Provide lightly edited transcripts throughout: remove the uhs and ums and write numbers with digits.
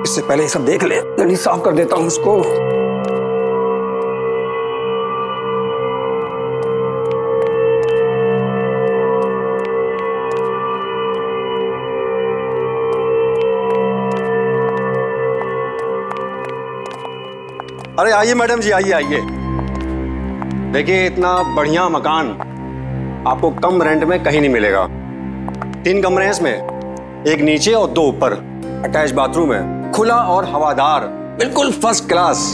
इससे पहले ये सब देख ले, जल्दी साफ कर देता हूँ उसको। अरे आइए मैडम जी, आइए आइए। देखिए इतना बढ़िया मकान आपको कम रेंट में कहीं नहीं मिलेगा। 3 कमरे हैं इसमें, एक नीचे और 2 ऊपर। अटैच बाथरूम है, खुला और हवादार, बिल्कुल फर्स्ट क्लास।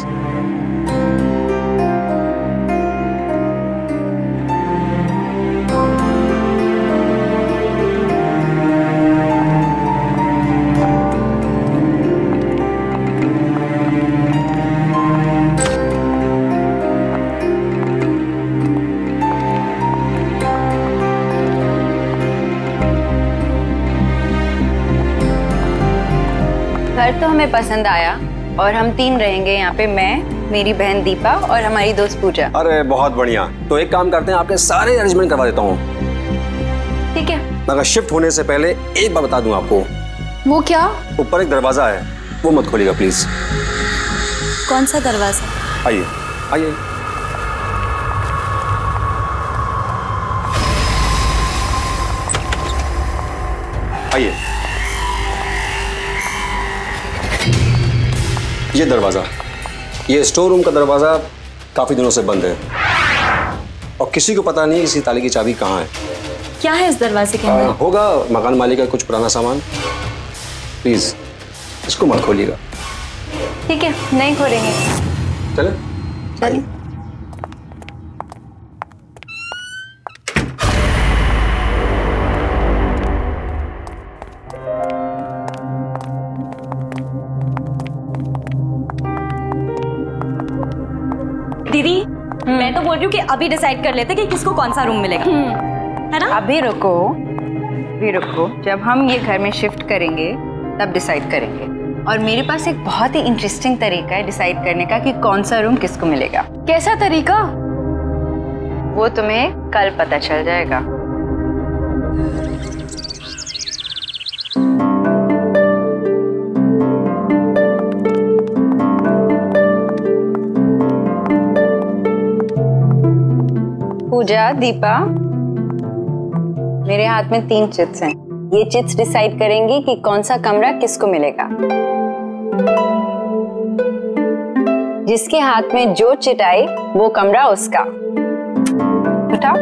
घर तो हमें पसंद आया और हम 3 रहेंगे यहाँ पे, मैं, मेरी बहन दीपा और हमारी दोस्त पूजा। अरे बहुत बढ़िया। तो एक काम करते हैं, आपके सारे अरेंजमेंट करवा देता हूँ। ठीक है। मगर शिफ्ट होने से पहले एक बात बता दूं आपको। वो क्या? ऊपर एक दरवाजा है, वो मत खोलिएगा प्लीज। कौन सा दरवाजा? आइए आइए। आइए। ये दरवाजा, ये स्टोर रूम का दरवाजा काफी दिनों से बंद है और किसी को पता नहीं इसी ताले की चाबी कहाँ है। क्या है इस दरवाजे के अंदर? होगा मकान मालिक का कुछ पुराना सामान। प्लीज इसको मत खोलिएगा। ठीक है, नहीं खोलेंगे। चले चलिए। दीदी, मैं तो बोल रही हूँ कि अभी डिसाइड कर लेते कि किसको कौन सा रूम मिलेगा, है ना? अभी रुको, जब हम ये घर में शिफ्ट करेंगे तब डिसाइड करेंगे। और मेरे पास एक बहुत ही इंटरेस्टिंग तरीका है डिसाइड करने का कि कौन सा रूम किसको मिलेगा। कैसा तरीका? वो तुम्हें कल पता चल जाएगा। पूजा, दीपा, मेरे हाथ में 3 चिट्स हैं। ये चिट्स डिसाइड करेंगी कि कौन सा कमरा किसको मिलेगा। जिसके हाथ में जो चिट आई वो कमरा उसका। उठाओ।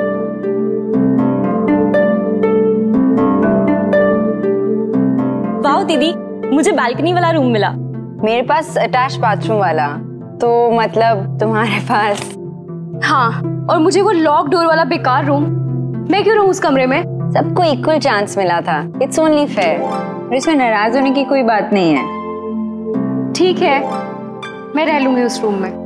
वाह दीदी, मुझे बालकनी वाला रूम मिला। मेरे पास अटैच बाथरूम वाला, तो मतलब तुम्हारे पास। हाँ, और मुझे वो लॉक डोर वाला बेकार रूम। मैं क्यों रहूं उस कमरे में? सबको इक्वल चांस मिला था। It's only fair. इसमें नाराज होने की कोई बात नहीं है। ठीक है, मैं रह लूंगी उस रूम में।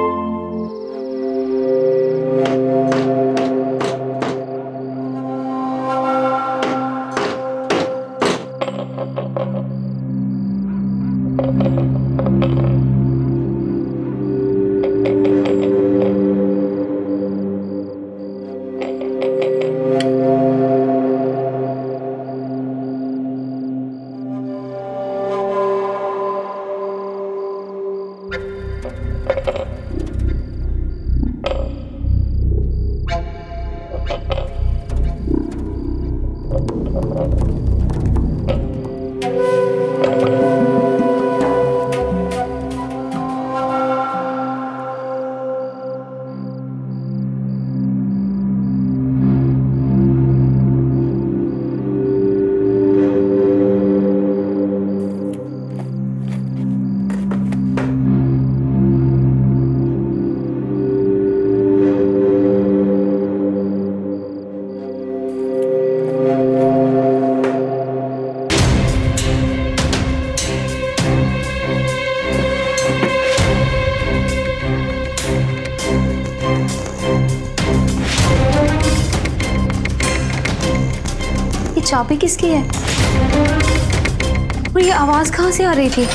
चाबी किसकी है? और ये आवाज कहाँ से आ रही थी?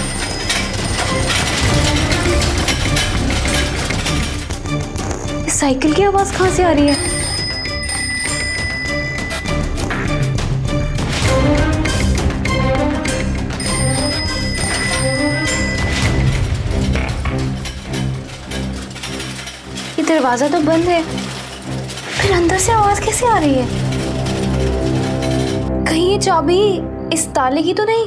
इस साइकिल की आवाज कहाँ से आ रही है? दरवाजा तो बंद है, फिर अंदर से आवाज कैसे आ रही है? कहीं ये चाबी इस ताले की तो नहीं?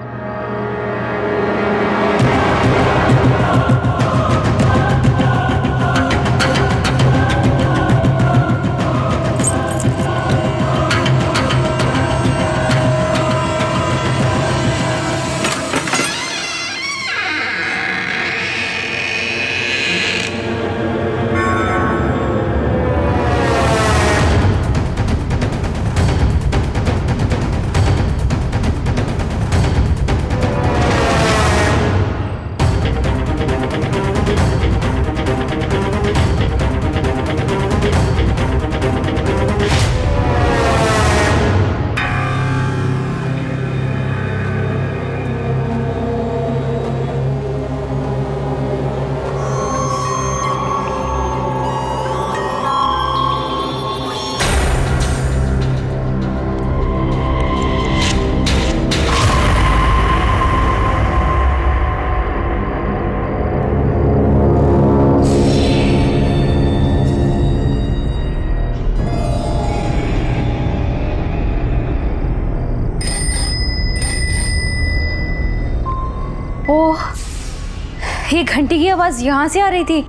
ओह, ये घंटी की आवाज यहाँ से आ रही थी।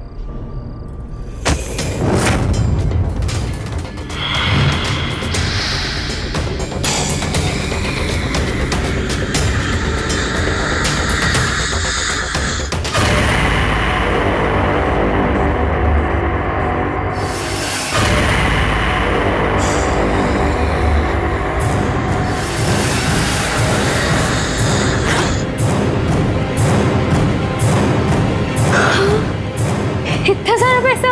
इतना सारा पैसा?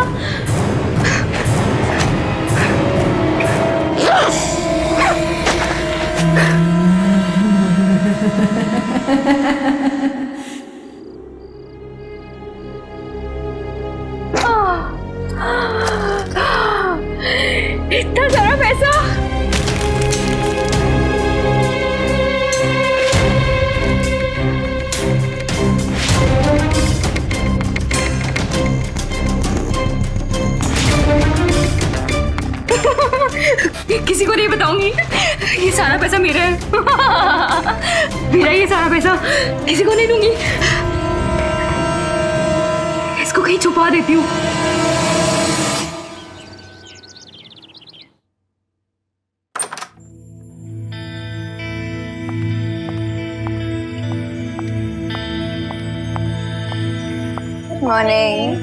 इतना सारा पैसा? किसी को नहीं बताऊंगी, ये सारा पैसा मेरा है। मेरा ये सारा पैसा किसी को नहीं दूंगी, इसको कहीं छुपा देती हूँ। मॉर्निंग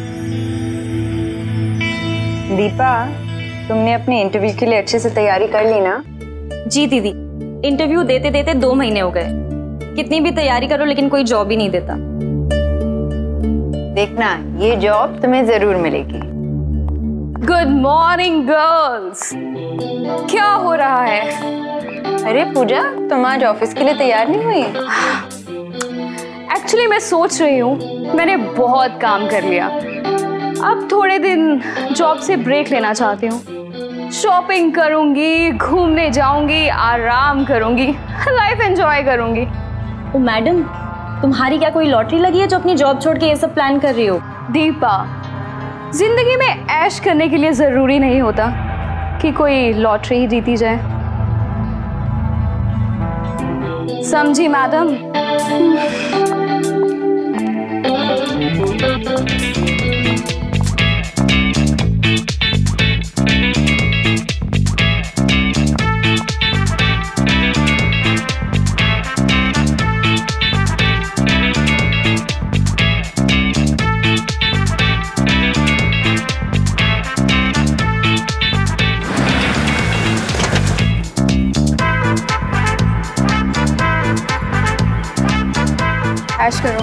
दीपा, तुमने अपने इंटरव्यू के लिए अच्छे से तैयारी कर ली ना? जी दीदी, इंटरव्यू देते देते 2 महीने हो गए। कितनी भी तैयारी करो लेकिन कोई जॉब ही नहीं देता। देखना, ये जॉब तुम्हें जरूर मिलेगी। गुड मॉर्निंग गर्ल्स, क्या हो रहा है? अरे पूजा, तुम आज ऑफिस के लिए तैयार नहीं हुई? एक्चुअली मैं सोच रही हूँ, मैंने बहुत काम कर लिया, अब थोड़े दिन जॉब से ब्रेक लेना चाहती हूँ। शॉपिंग करूंगी, घूमने जाऊंगी, आराम करूंगी, लाइफ एंजॉय करूंगी। तो मैडम, तुम्हारी क्या कोई लॉटरी लगी है जो अपनी जॉब छोड़ के ये सब प्लान कर रही हो? दीपा, जिंदगी में ऐश करने के लिए जरूरी नहीं होता कि कोई लॉटरी ही जीती जाए, समझी मैडम? ऐश करो।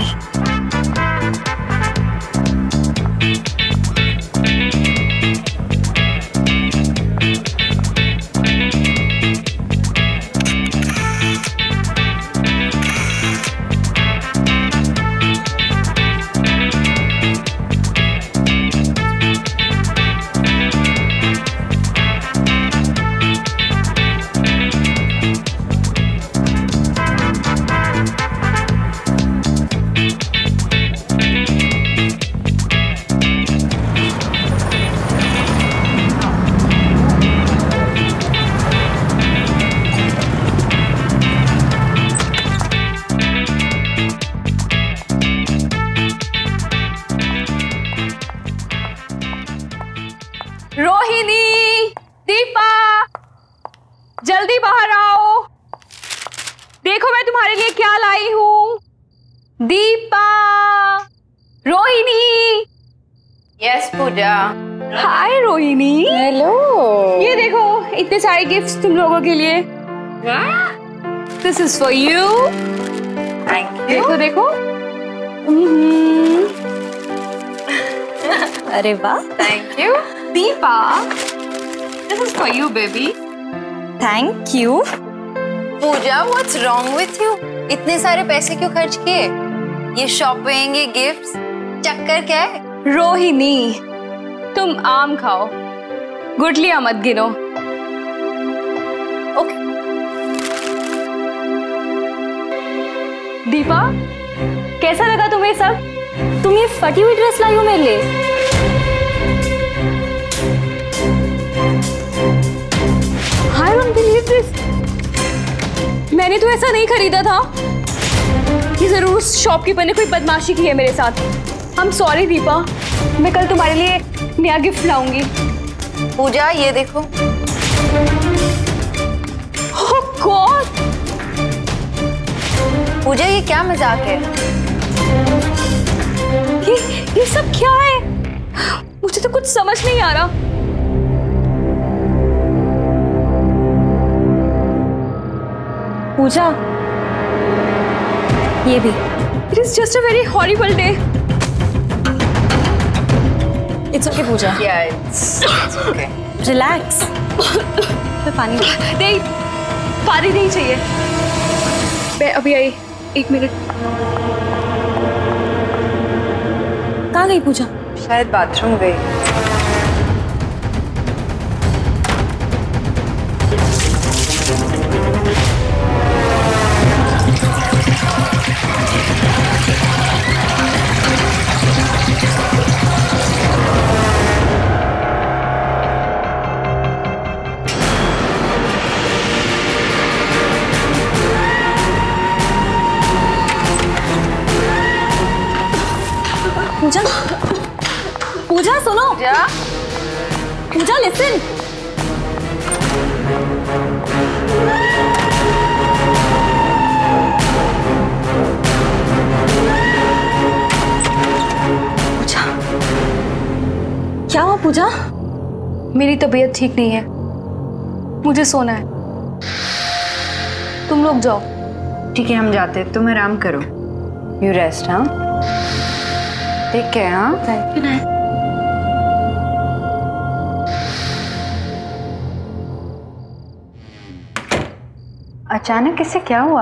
क्या लाई हूँ? Deepa, Rohini. Yes Pooja. Hi Rohini. Hello. ये देखो इतने सारे गिफ्ट्स तुम लोगों के लिए। This is for you. Thank you. देखो देखो। अरे वाह, thank you. Deepa, this is for you baby. Thank you. Pooja what's wrong with you? इतने सारे पैसे क्यों खर्च किए? ये शॉपिंग, ये गिफ्ट्स, चक्कर क्या है? रोहिणी, तुम आम खाओ, गुठलियां मत गिनो। ओके। दीपा, कैसा लगा तुम्हें सब? तुम ये फटी हुई ड्रेस लाई हो मेरे लिए? I don't believe this. मैंने तो ऐसा नहीं खरीदा था। ये जरूर उस शॉपकीपर ने कोई बदमाशी की है मेरे साथ। I'm sorry दीपा, मैं कल तुम्हारे लिए नया गिफ्ट लाऊंगी। पूजा ये देखो। Oh God! पूजा ये क्या मजाक है? ये सब क्या है? मुझे तो कुछ समझ नहीं आ रहा। पूजा, ये भी। It is just a very horrible day. It's okay Pooja, Yeah, it's okay. Relax. मैं पानी नहीं, पानी नहीं चाहिए। मैं अभी आई, 1 मिनट। कहाँ गई पूजा? शायद बाथरूम गई। पूजा, पूजा सुनो। पूजा, पूजा लिसन। पूजा, क्या हुआ पूजा? मेरी तबीयत ठीक नहीं है, मुझे सोना है। तुम लोग जाओ। ठीक है हम जाते हैं, तुम आराम करो। You rest. हाँ, ठीक है। हाँ, गुड नाइट। अचानक इसे क्या हुआ?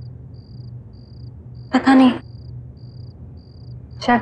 पता नहीं। चल।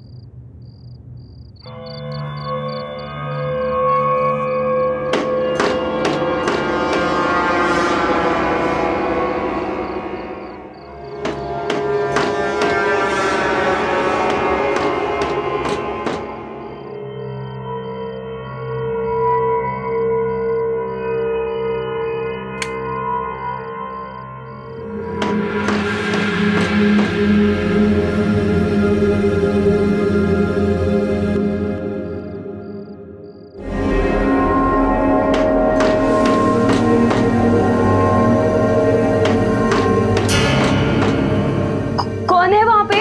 कौन है वहां पे?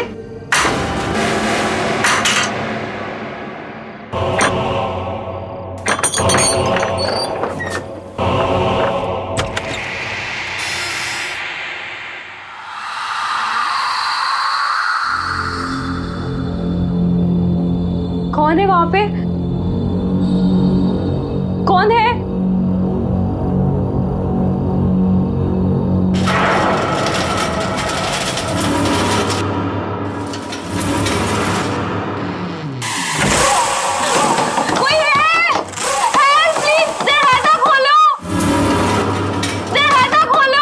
कौन है वहां पे? कौन है? कोई है? Help, please! दरवाजा खोलो! दरवाजा खोलो!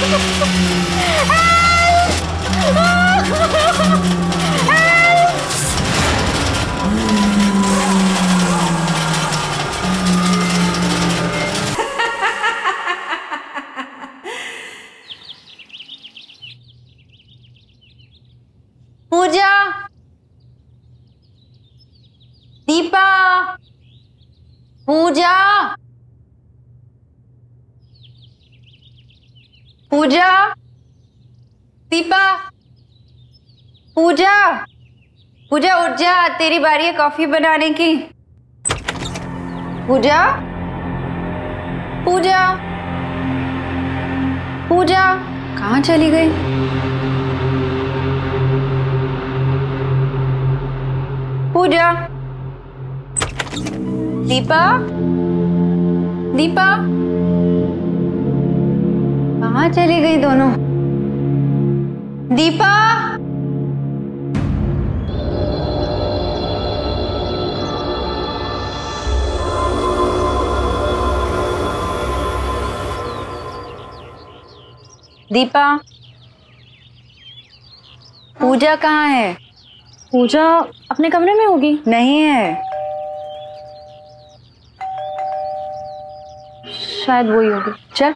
पूजा, दीपा, पूजा, पूजा, दीपा, पूजा, पूजा उठ जा, तेरी बारी है कॉफी बनाने की। पूजा, पूजा, पूजा कहाँ चली गई? पूजा, दीपा, दीपा, कहाँ चली गई दोनों? दीपा, दीपा, पूजा कहाँ है? पूजा अपने कमरे में होगी। नहीं है, शायद वही होगी। चल।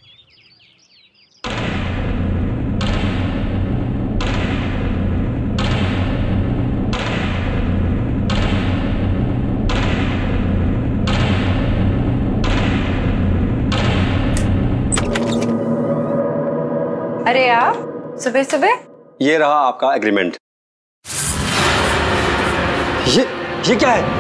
अरे आप सुबह सुबह? ये रहा आपका एग्रीमेंट। ये क्या है?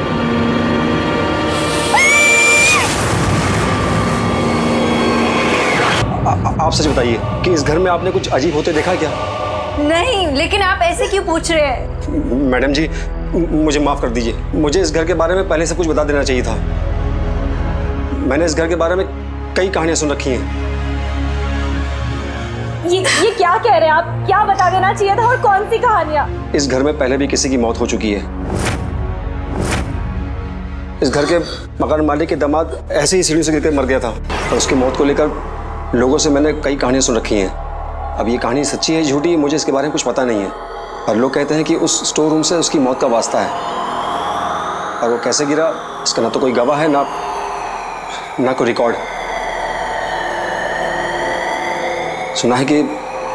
आप सच बताइए कि इस घर में आपने कुछ अजीब होते देखा क्या? नहीं, लेकिन आप ऐसे क्यों पूछ रहे हैं? मैडम जी, मुझे माफ कर दीजिए। मुझे इस घर के बारे में पहले से कुछ बता देना चाहिए था। मैंने इस घर के बारे में कई कहानियां सुन रखी हैं। ये क्या कह रहे हैं आप? क्या बता देना चाहिए था और कौन सी कहानियां? इस घर में पहले भी किसी की मौत हो चुकी है। इस घर के मकान मालिक के दामाद ऐसे ही सीढ़ियों से गिरकर मर गया था और उसकी मौत को लेकर लोगों से मैंने कई कहानियां सुन रखी हैं। अब ये कहानी सच्ची है झूठी, मुझे इसके बारे में कुछ पता नहीं है। और लोग कहते हैं कि उस स्टोर रूम से उसकी मौत का वास्ता है, और वो कैसे गिरा इसका ना तो कोई गवाह है ना कोई रिकॉर्ड। सुना है कि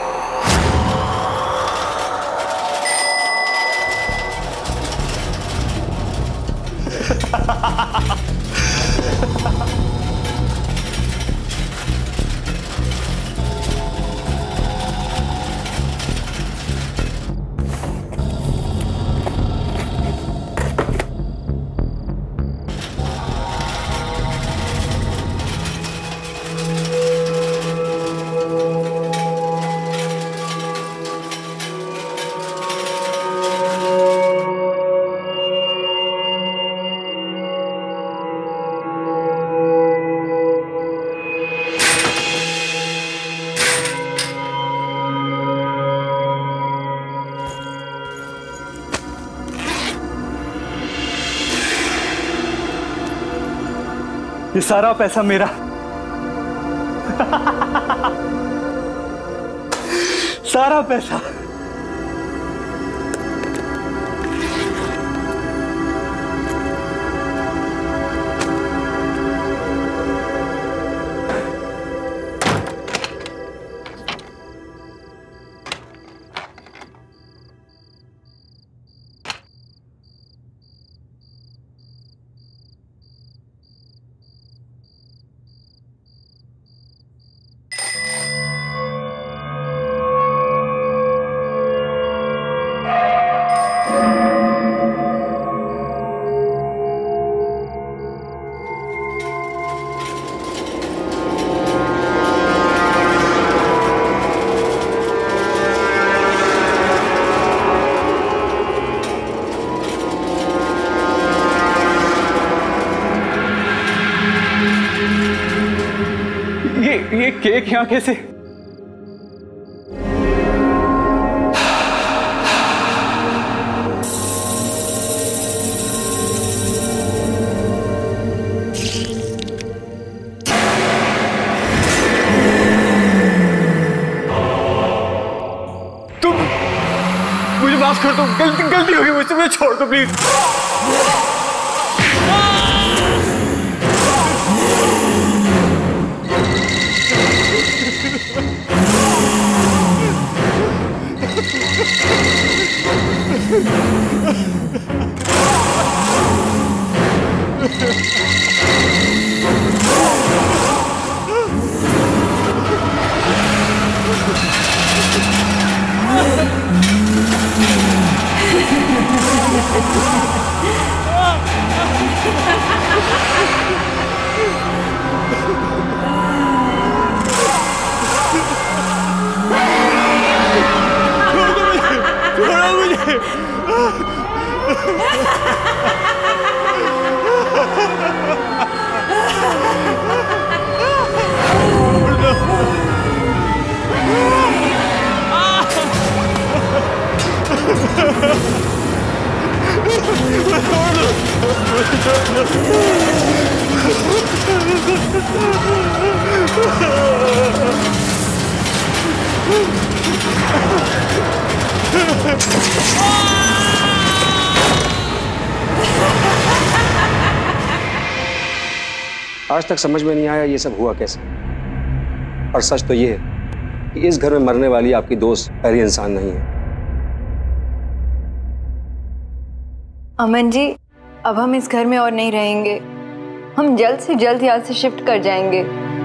ये सारा पैसा मेरा। सारा पैसा। ये केक यहाँ कैसे? माफ कर दो, गलती हो गई मुझसे, मुझे छोड़ दो प्लीज। आज तक समझ में नहीं आया ये सब हुआ कैसे। और सच तो ये है कि इस घर में मरने वाली आपकी दोस्त पहली इंसान नहीं है। अमन जी, अब हम इस घर में और नहीं रहेंगे। हम जल्द से जल्द यहाँ से शिफ्ट कर जाएंगे।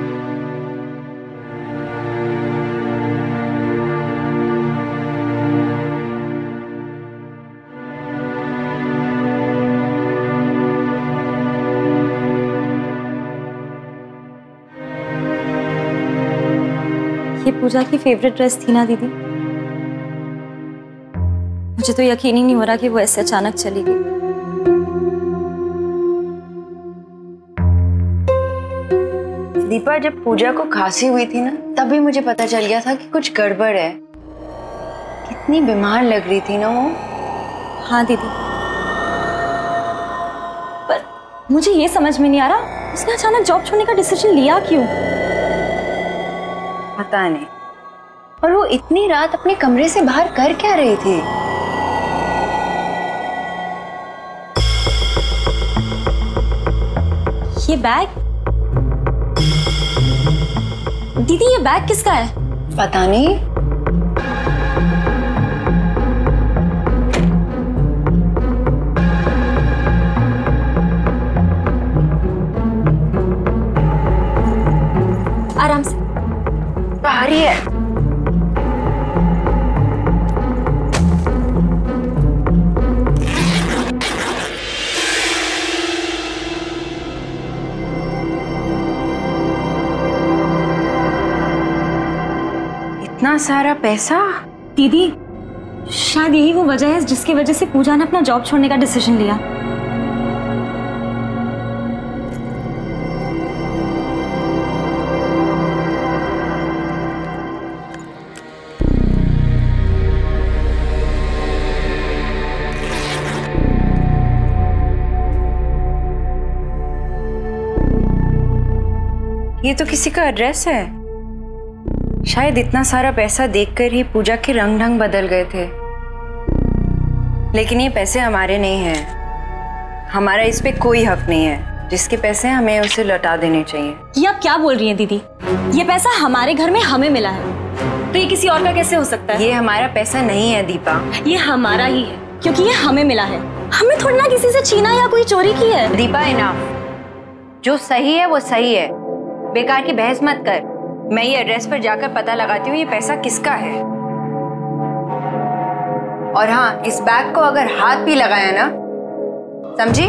ये पूजा की फेवरेट ड्रेस थी ना दीदी? मुझे तो यकीन ही नहीं हो रहा कि वो ऐसे अचानक चली गई। दीपा, जब पूजा को खांसी हुई थी ना, तभी मुझे पता चल गया था कि कुछ गड़बड़ है। कितनी बीमार लग रही थी ना वो। हाँ दीदी, पर मुझे ये समझ में नहीं आ रहा उसने अचानक जॉब छोड़ने का डिसीजन लिया क्यों? पता नहीं। और वो इतनी रात अपने कमरे से बाहर कर क्या रही थी? ये बैग? दीदी, ये बैग किसका है? पता नहीं। आराम से। भारी है। इतना सारा पैसा? दीदी, शायद यही वो वजह है जिसकी वजह से पूजा ने अपना जॉब छोड़ने का डिसीजन लिया। ये तो किसी का एड्रेस है। शायद इतना सारा पैसा देखकर ही पूजा के रंग ढंग बदल गए थे। लेकिन ये पैसे हमारे नहीं हैं। हमारा इस पे कोई हक नहीं है। जिसके पैसे हमें उसे लौटा देने चाहिए। ये आप क्या बोल रही हैं दीदी? ये पैसा हमारे घर में हमें मिला है, तो ये किसी और का कैसे हो सकता है? ये हमारा पैसा नहीं है दीपा। ये हमारा ही है, क्योंकि ये हमें मिला है। हमने थोड़ी ना किसी से छीना या कोई चोरी की है। दीपा, इनाफ। जो सही है वो सही है। बेकार की बहस मत कर। मैं ये एड्रेस पर जाकर पता लगाती हूँ ये पैसा किसका है। और हाँ, इस बैग को अगर हाथ भी लगाया ना, समझी?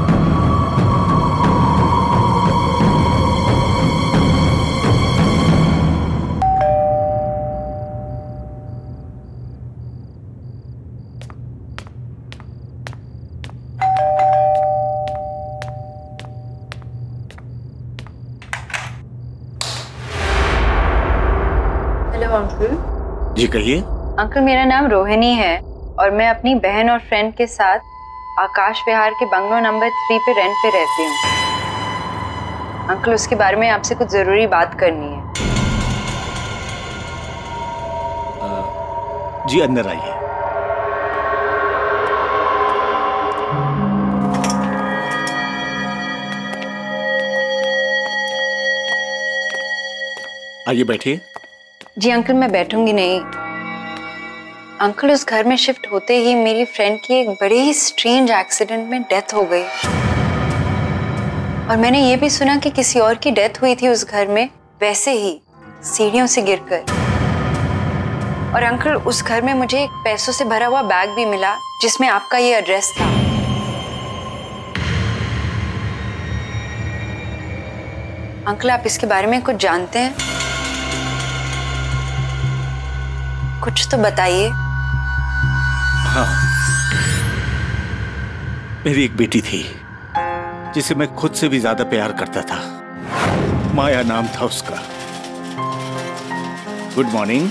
Hello uncle. जी कहिए। अंकल, मेरा नाम रोहिणी है और मैं अपनी बहन और फ्रेंड के साथ आकाश विहार के बंगलो नंबर 3 पे रेंट पे रहती हूँ। अंकल, उसके बारे में आपसे कुछ जरूरी बात करनी है। जी अंदर आइए। आइए बैठिए। जी अंकल, मैं बैठूंगी नहीं। अंकल, उस घर में शिफ्ट होते ही मेरी फ्रेंड की एक बड़े ही स्ट्रेंज एक्सीडेंट में डेथ हो गई। और मैंने ये भी सुना कि किसी और की डेथ हुई थी उस घर में, वैसे ही सीढ़ियों से गिरकर। और अंकल, उस घर में मुझे एक पैसों से भरा हुआ बैग भी मिला जिसमें आपका ये एड्रेस था। अंकल, आप इसके बारे में कुछ जानते हैं? कुछ तो बताइए। हाँ, मेरी एक बेटी थी जिसे मैं खुद से भी ज्यादा प्यार करता था। माया नाम था उसका। Good morning.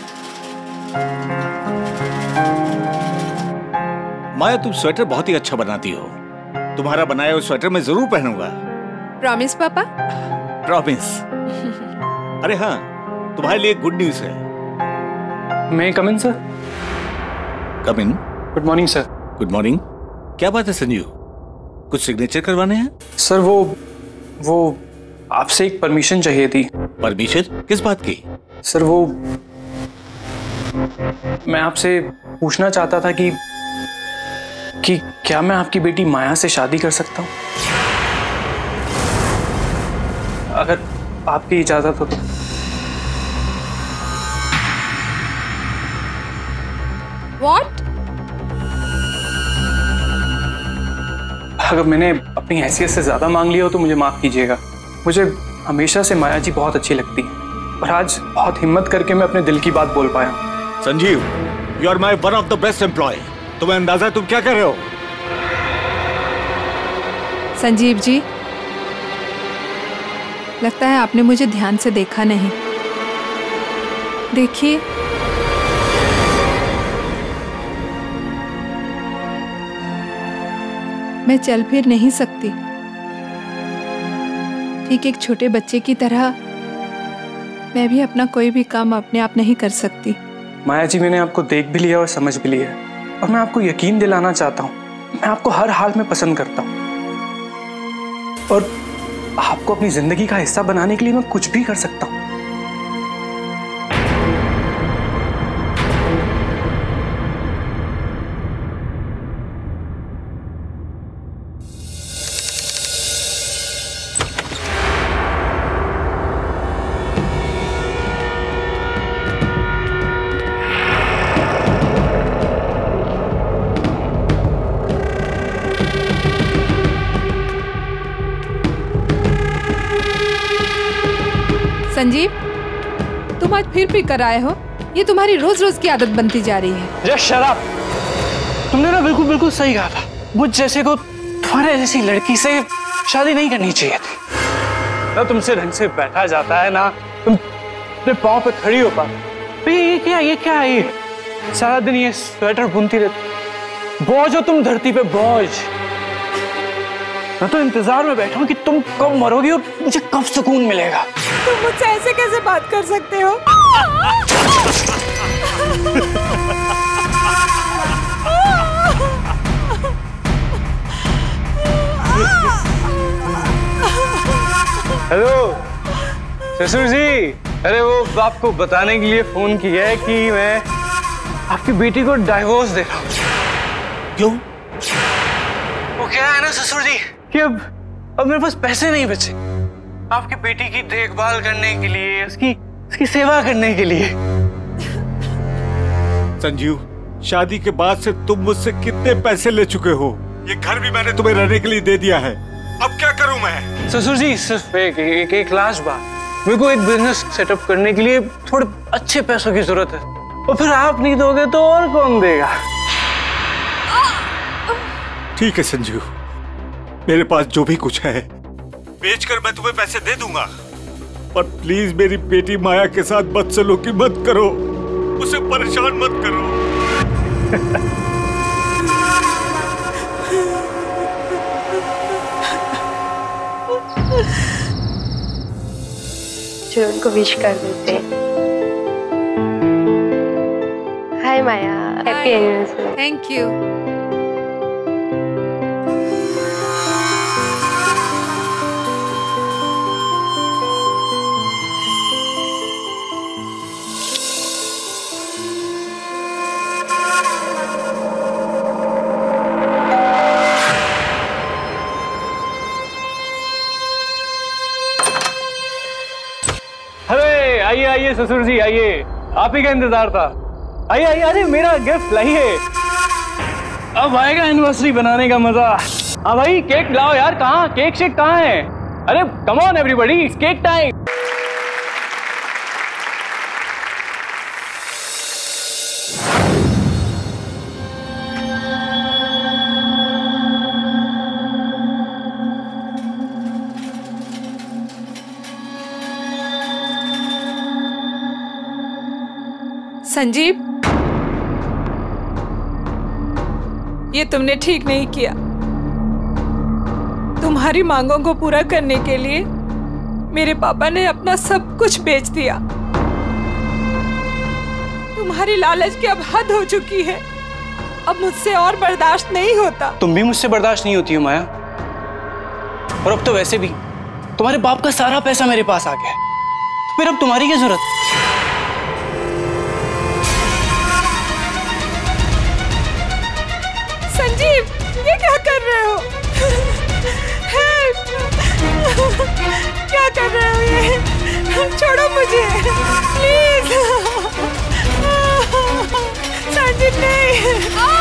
माया, तुम स्वेटर बहुत ही अच्छा बनाती हो। तुम्हारा बनाया हुआ स्वेटर मैं जरूर पहनूंगा। प्रॉमिस पापा? प्रॉमिस। अरे हाँ, तुम्हारे लिए गुड न्यूज है। मैं come in sir? Come in. Good morning sir. Good morning. क्या बात है संजीव, कुछ सिग्नेचर करवाने हैं? सर वो आपसे एक परमिशन चाहिए थी। परमिशन? किस बात की? सर वो मैं आपसे पूछना चाहता था कि क्या मैं आपकी बेटी माया से शादी कर सकता हूँ, अगर आपकी इजाजत हो तो। What? अगर मैंने अपनी हैसियत से ज्यादा मांग लिया हो तो मुझे माफ कीजिएगा। मुझे हमेशा से माया जी बहुत अच्छी लगती है और आज बहुत हिम्मत करके मैं अपने दिल की बात बोल पाया। Sanjeev, you are my one of the best employ. तुम्हें अंदाजा है तुम क्या कर रहे हो? संजीव जी, लगता है आपने मुझे ध्यान से देखा नहीं। देखिए, मैं चल फिर नहीं सकती। ठीक एक छोटे बच्चे की तरह मैं भी अपना कोई भी काम अपने आप नहीं कर सकती। माया जी, मैंने आपको देख भी लिया और समझ भी लिया और मैं आपको यकीन दिलाना चाहता हूँ, मैं आपको हर हाल में पसंद करता हूँ और आपको अपनी जिंदगी का हिस्सा बनाने के लिए मैं कुछ भी कर सकता हूँ। संजीव, तुम आज फिर पी कर आए हो। ये तुम्हारी रोज रोज की आदत बनती जा रही है। जय शराब, तुमने ना बिल्कुल सही कहा था। मुझ जैसे को तुम्हारे जैसी लड़की से शादी नहीं करनी चाहिए थी। ना तुमसे ढंग से बैठा जाता है, ना तुम अपने पाँव पे खड़ी हो पाती। ये क्या है ये? सारा दिन ये स्वेटर बुनती रहती। बोझ हो तुम धरती पे, बोझ। मैं तो इंतजार में बैठा हूँ कि तुम कब मरोगी और मुझे कब सुकून मिलेगा। तुम मुझसे ऐसे कैसे बात कर सकते हो? हेलो ससुर जी, अरे वो आपको बताने के लिए फोन किया है कि मैं आपकी बेटी को डाइवोर्स दे रहा हूँ। क्यों? वो क्या है ना ससुर जी कि अब मेरे पास पैसे नहीं बचे आपकी बेटी की देखभाल करने के लिए, उसकी सेवा करने के लिए। संजीव, शादी के बाद से तुम मुझसे कितने पैसे ले चुके हो? ये घर भी मैंने तुम्हें रहने के लिए दे दिया है। अब क्या करूं मैं? ससुर जी, सिर्फ एक लास्ट बात, मेरे को एक बिजनेस सेटअप करने के लिए थोड़े अच्छे पैसों की जरूरत है और फिर आप नहीं दोगे तो और कौन देगा? ठीक है संजीव, मेरे पास जो भी कुछ है बेचकर मैं तुम्हें पैसे दे दूंगा, पर प्लीज मेरी बेटी माया के साथ बदसलूकी मत करो, उसे परेशान मत करो। जो उनको विश कर देते। Hi Maya, happy anniversary. Thank you. आइए आइए ससुर जी आइए, आप ही का इंतजार था। आइए आइए, अरे मेरा गिफ्ट लाइए, अब आएगा एनिवर्सरी बनाने का मजा। हाँ भाई केक लाओ यार, कहाँ केक शेक कहाँ है? अरे come on everybody, it's cake time. Sanjeev, ये तुमने ठीक नहीं किया। तुम्हारी मांगों को पूरा करने के लिए मेरे पापा ने अपना सब कुछ बेच दिया। तुम्हारी लालच की अब हद हो चुकी है, अब मुझसे और बर्दाश्त नहीं होता। तुम भी मुझसे बर्दाश्त नहीं होती हो माया, और अब तो वैसे भी तुम्हारे बाप का सारा पैसा मेरे पास आ गया है, तो फिर अब तुम्हारी क्या जरूरत? संजीव, ये क्या कर रहे हो? क्या कर रहे हो ये? छोड़ो मुझे प्लीज। संजीव नहीं,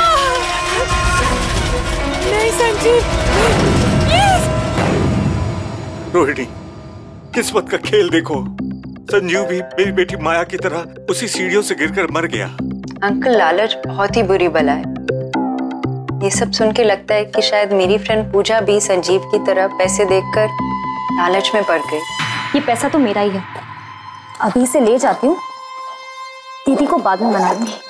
नहीं संजीव प्लीज। रोहिणी, किस्मत का खेल देखो, संजीव भी मेरी बेटी माया की तरह उसी सीढ़ियों से गिरकर मर गया। अंकल, लालच बहुत ही बुरी बला है। ये सब सुन के लगता है कि शायद मेरी फ्रेंड पूजा भी संजीव की तरह पैसे देखकर लालच में पड़ गई। ये पैसा तो मेरा ही है, अभी से ले जाती हूँ, दीदी को बाद में मना लूंगी।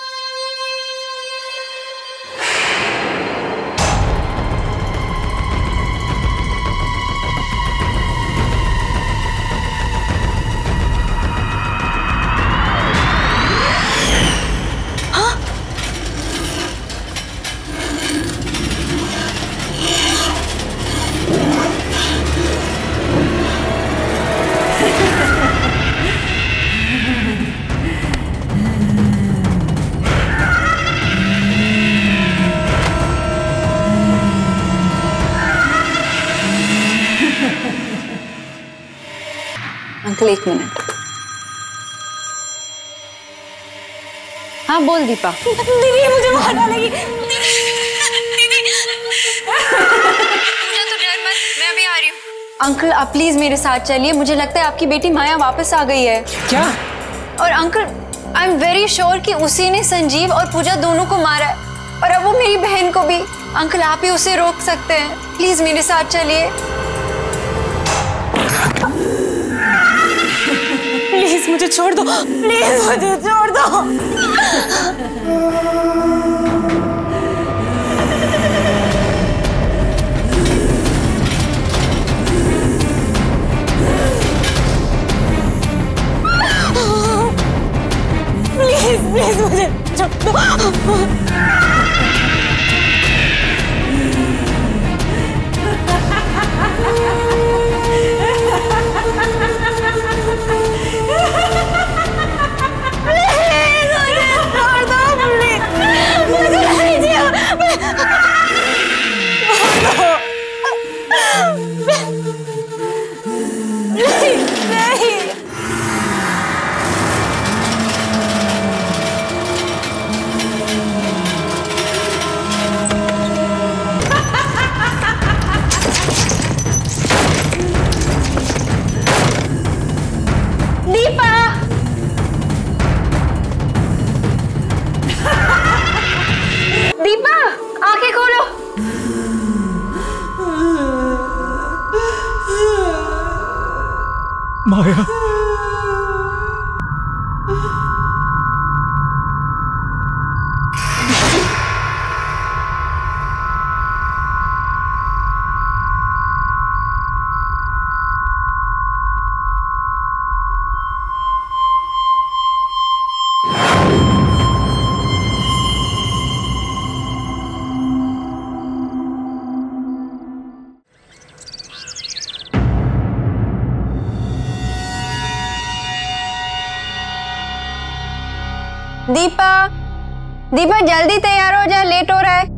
अंकल, एक मिनट। हाँ बोल दीपा। दीदी मुझे मार डालेगी। मैं अभी आ रही हूँ। अंकल, आप प्लीज मेरे साथ चलिए, मुझे लगता है आपकी बेटी माया वापस आ गई है। क्या? और uncle, I am very sure कि उसी ने संजीव और पूजा दोनों को मारा है, और अब वो मेरी बहन को भी। अंकल, आप ही उसे रोक सकते हैं, प्लीज मेरे साथ चलिए। प्लीज मुझे छोड़ दो, प्लीज मुझे छोड़ दो। प्लीज प्लीज मुझे छोड़ दो। दीपा, आंखें खोलो। माया, दीपा, दीपा जल्दी तैयार हो जा, लेट हो रहा है।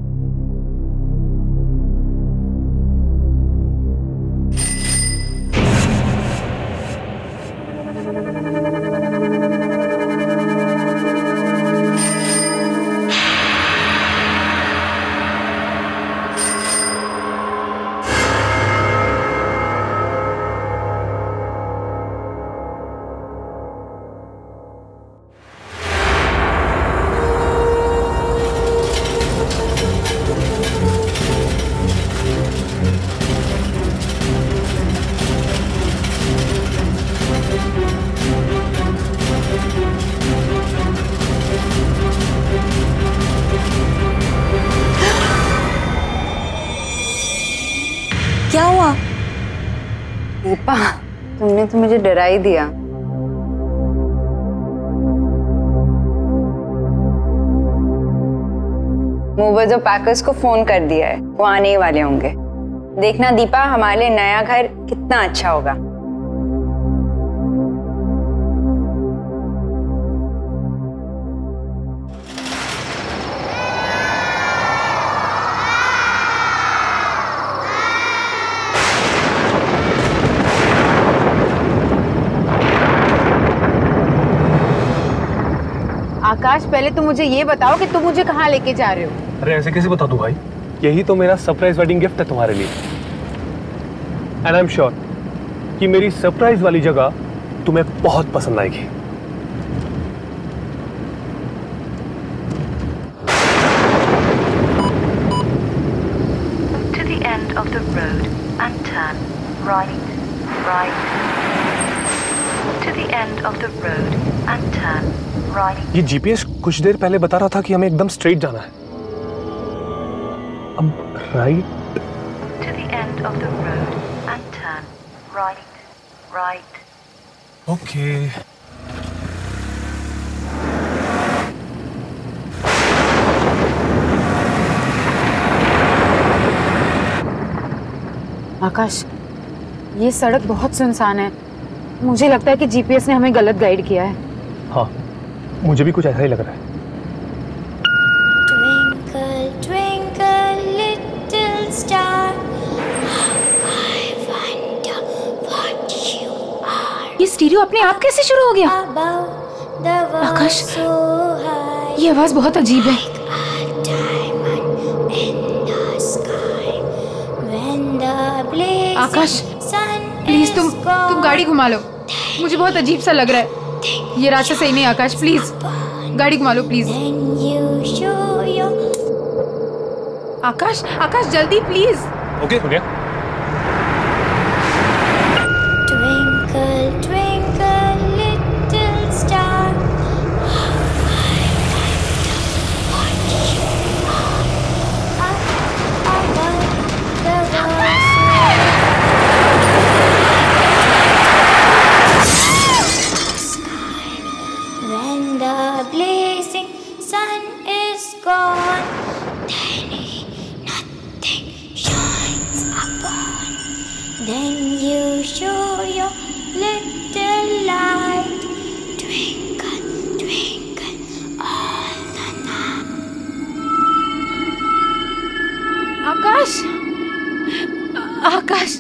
दीपा, तुमने तो मुझे डरा ही दिया। मूवर्स और पैकर्स को फोन कर दिया है, वो आने ही वाले होंगे। देखना दीपा, हमारे लिए नया घर कितना अच्छा होगा। आकाश, पहले तो मुझे ये बताओ कि तुम मुझे कहाँ लेके जा रहे हो? अरे ऐसे कैसे बता दूं भाई, यही तो मेरा सरप्राइज वेडिंग गिफ्ट है तुम्हारे लिए। एंड आई एम श्योर कि मेरी सरप्राइज वाली जगह तुम्हें बहुत पसंद आएगी। To the end of the road and turn right. To the end of the road and turn right. ये जीपीएस कुछ देर पहले बता रहा था कि हमें एकदम स्ट्रेट जाना है। अब right. To the end of the road and turn right. Okay. Akash, ये सड़क बहुत सुनसान है। मुझे लगता है कि जीपीएस ने हमें गलत गाइड किया है। हाँ, मुझे भी कुछ ऐसा ही लग रहा है। Twinkle, twinkle, little star, I wonder what you are. ये स्टीरियो अपने आप कैसे शुरू हो गया? आकाश, ये आवाज बहुत अजीब है। आकाश, प्लीज तुम गाड़ी घुमा लो, मुझे बहुत अजीब सा लग रहा है। ये रास्ता सही नहीं। आकाश प्लीज गाड़ी घुमा लो प्लीज। आकाश, आकाश जल्दी प्लीज। ओके, हो गया। Twinkle, twinkle, little star, I wonder what you are. Above the world. When the blazing sun is gone, then nothing shines upon. Then you show your little light, twinkle, twinkle all the night. आकाश, आकाश,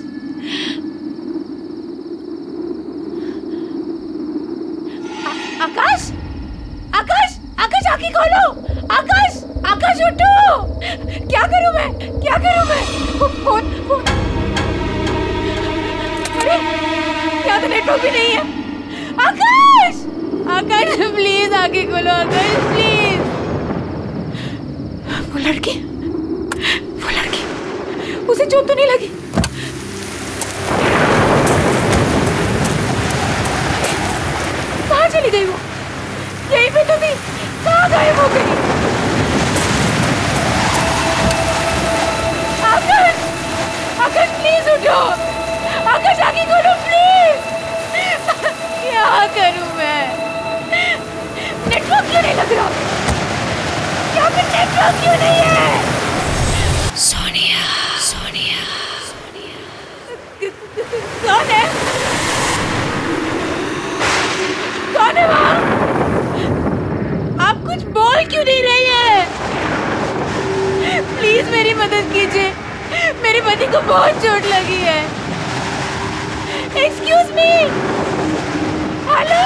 आकाश, आकाश, आकाश आंखें खोलो। आकाश, आकाश उठो। क्या करूं मैं, क्या करूं मैं? Phone, phone. अरे यहाँ तो नेटवर्क भी नहीं है। आकाश, आकाश प्लीज आंखें खोलो। आकाश प्लीज। वो लड़की, उसे चोट तो नहीं लगी? कहाँ चली गई वो? यहीं पे तो थी, कहाँ गायब हो गई? आकाश, आकाश प्लीज उठो। आकाश आगे खोलो प्लीज। क्या करूं मैं? नेटवर्क क्यों नहीं लग रहा? यहाँ पे नेटवर्क क्यों नहीं है? सोनिया, सोनिया, कौन है? कौन है वहाँ? आप कुछ बोल क्यों नहीं रही है? प्लीज मेरी मदद कीजिए, मेरे पति को बहुत चोट लगी है। Excuse me, hello.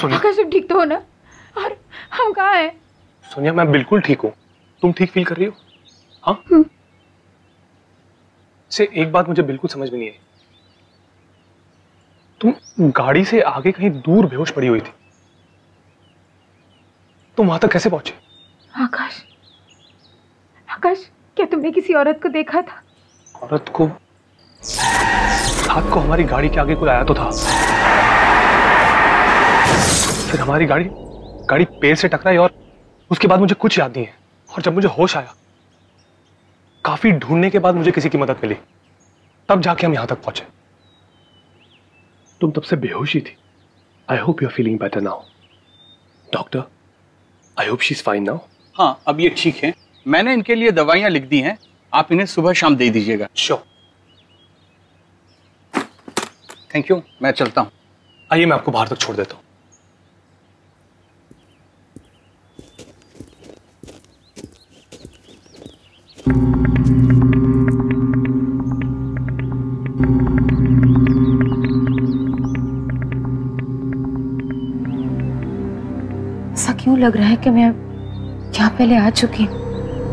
Sonia. Akash तुम ठीक तो हो ना? और हम कहाँ हैं? सोनिया मैं बिल्कुल ठीक हूँ। तुम ठीक फील कर रही हो? हाँ? से एक बात मुझे बिल्कुल समझ में नहीं आई। तुम गाड़ी से आगे कहीं दूर बेहोश पड़ी हुई थी, तुम वहां तक कैसे पहुंचे? आकाश, आकाश क्या तुमने किसी औरत को देखा था? औरत को? रात को हमारी गाड़ी के आगे कोई आया तो था, फिर हमारी गाड़ी पेड़ से टकराई और उसके बाद मुझे कुछ याद नहीं है। और जब मुझे होश आया, काफी ढूंढने के बाद मुझे किसी की मदद मिली, तब जाके हम यहां तक पहुंचे। तुम तब से बेहोश ही थी। I hope you are feeling better now. Doctor, I hope she is fine now. हाँ, अब ये ठीक है। मैंने इनके लिए दवाइयां लिख दी हैं, आप इन्हें सुबह शाम दे दीजिएगा। श्योर। थैंक यू, मैं चलता हूँ। आइए मैं आपको बाहर तक छोड़ देता हूँ। ऐसा क्यों लग रहा है कि मैं यहाँ पहले आ चुकी हूँ?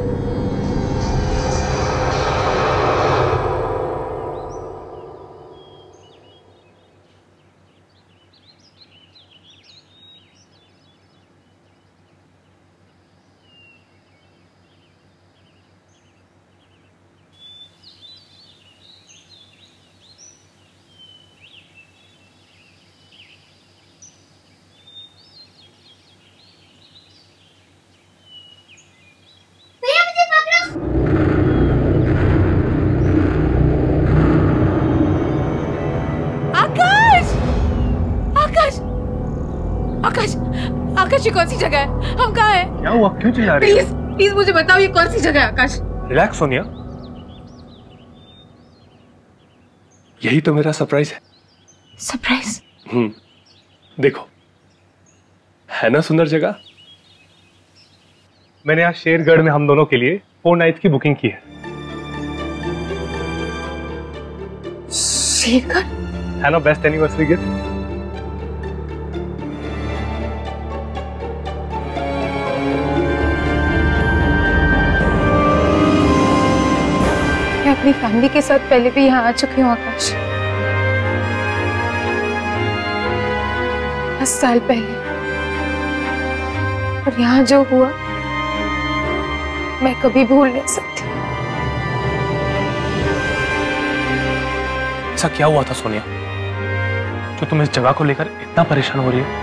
आकाश ये कौन सी जगह है? हम कहाँ हैं? क्या हुआ? क्यों चिल्ला रही है? प्लीज प्लीज मुझे बताओ ये कौन सी जगह है आकाश? रिलैक्स सोनिया, यही तो मेरा सरप्राइज है। सरप्राइज? देखो, है ना सुंदर जगह? मैंने आज शेरगढ़ में हम दोनों के लिए 4 नाइट्स की बुकिंग की है। शेरगढ़? है ना बेस्ट एनिवर्सरी गिफ्ट? मैं अपनी फैमिली के साथ पहले भी यहाँ आ चुकी हूँ आकाश। 10 साल पहले। और यहाँ जो हुआ मैं कभी भूल नहीं सकती। ऐसा क्या हुआ था सोनिया जो तुम इस जगह को लेकर इतना परेशान हो रही हो?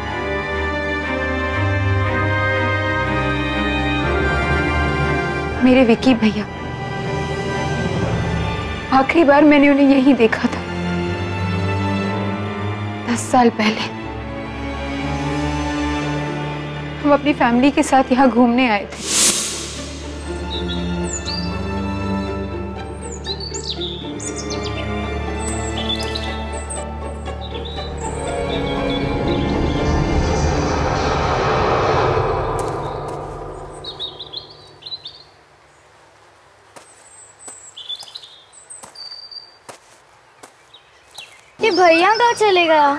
मेरे विकी भैया, आखिरी बार मैंने उन्हें यही देखा था 10 साल पहले। हम अपनी फैमिली के साथ यहाँ घूमने आए थे। ये भैया कहाँ चले गया?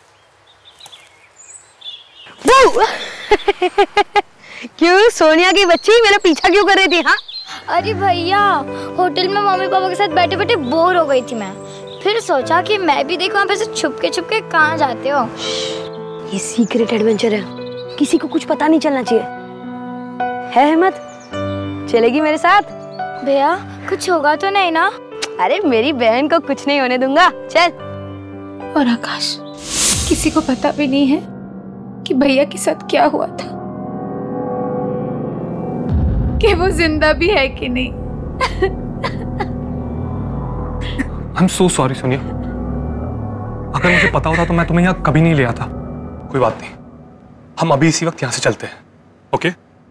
क्यों सोनिया की बच्ची मेरा पीछा क्यों कर रही थी? हाँ अरे भैया, होटल में मम्मी पापा के साथ बैठे बैठे बोर हो गई थी मैं। फिर सोचा कि मैं भी देखूं आप ऐसे छुप के कहाँ जाते हो। ये सीक्रेट एडवेंचर है, किसी को कुछ पता नहीं चलना चाहिए। है हिम्मत? चलेगी मेरे साथ? भैया कुछ होगा तो नहीं ना? अरे मेरी बहन को कुछ नहीं होने दूंगा, चल। और आकाश, किसी को पता भी नहीं है कि भैया के साथ क्या हुआ था, कि वो जिंदा भी है कि नहीं। I am so sorry Sonia, अगर मुझे पता होता तो मैं तुम्हें यहाँ कभी नहीं ले आता। कोई बात नहीं, हम अभी इसी वक्त यहाँ से चलते हैं। ओके?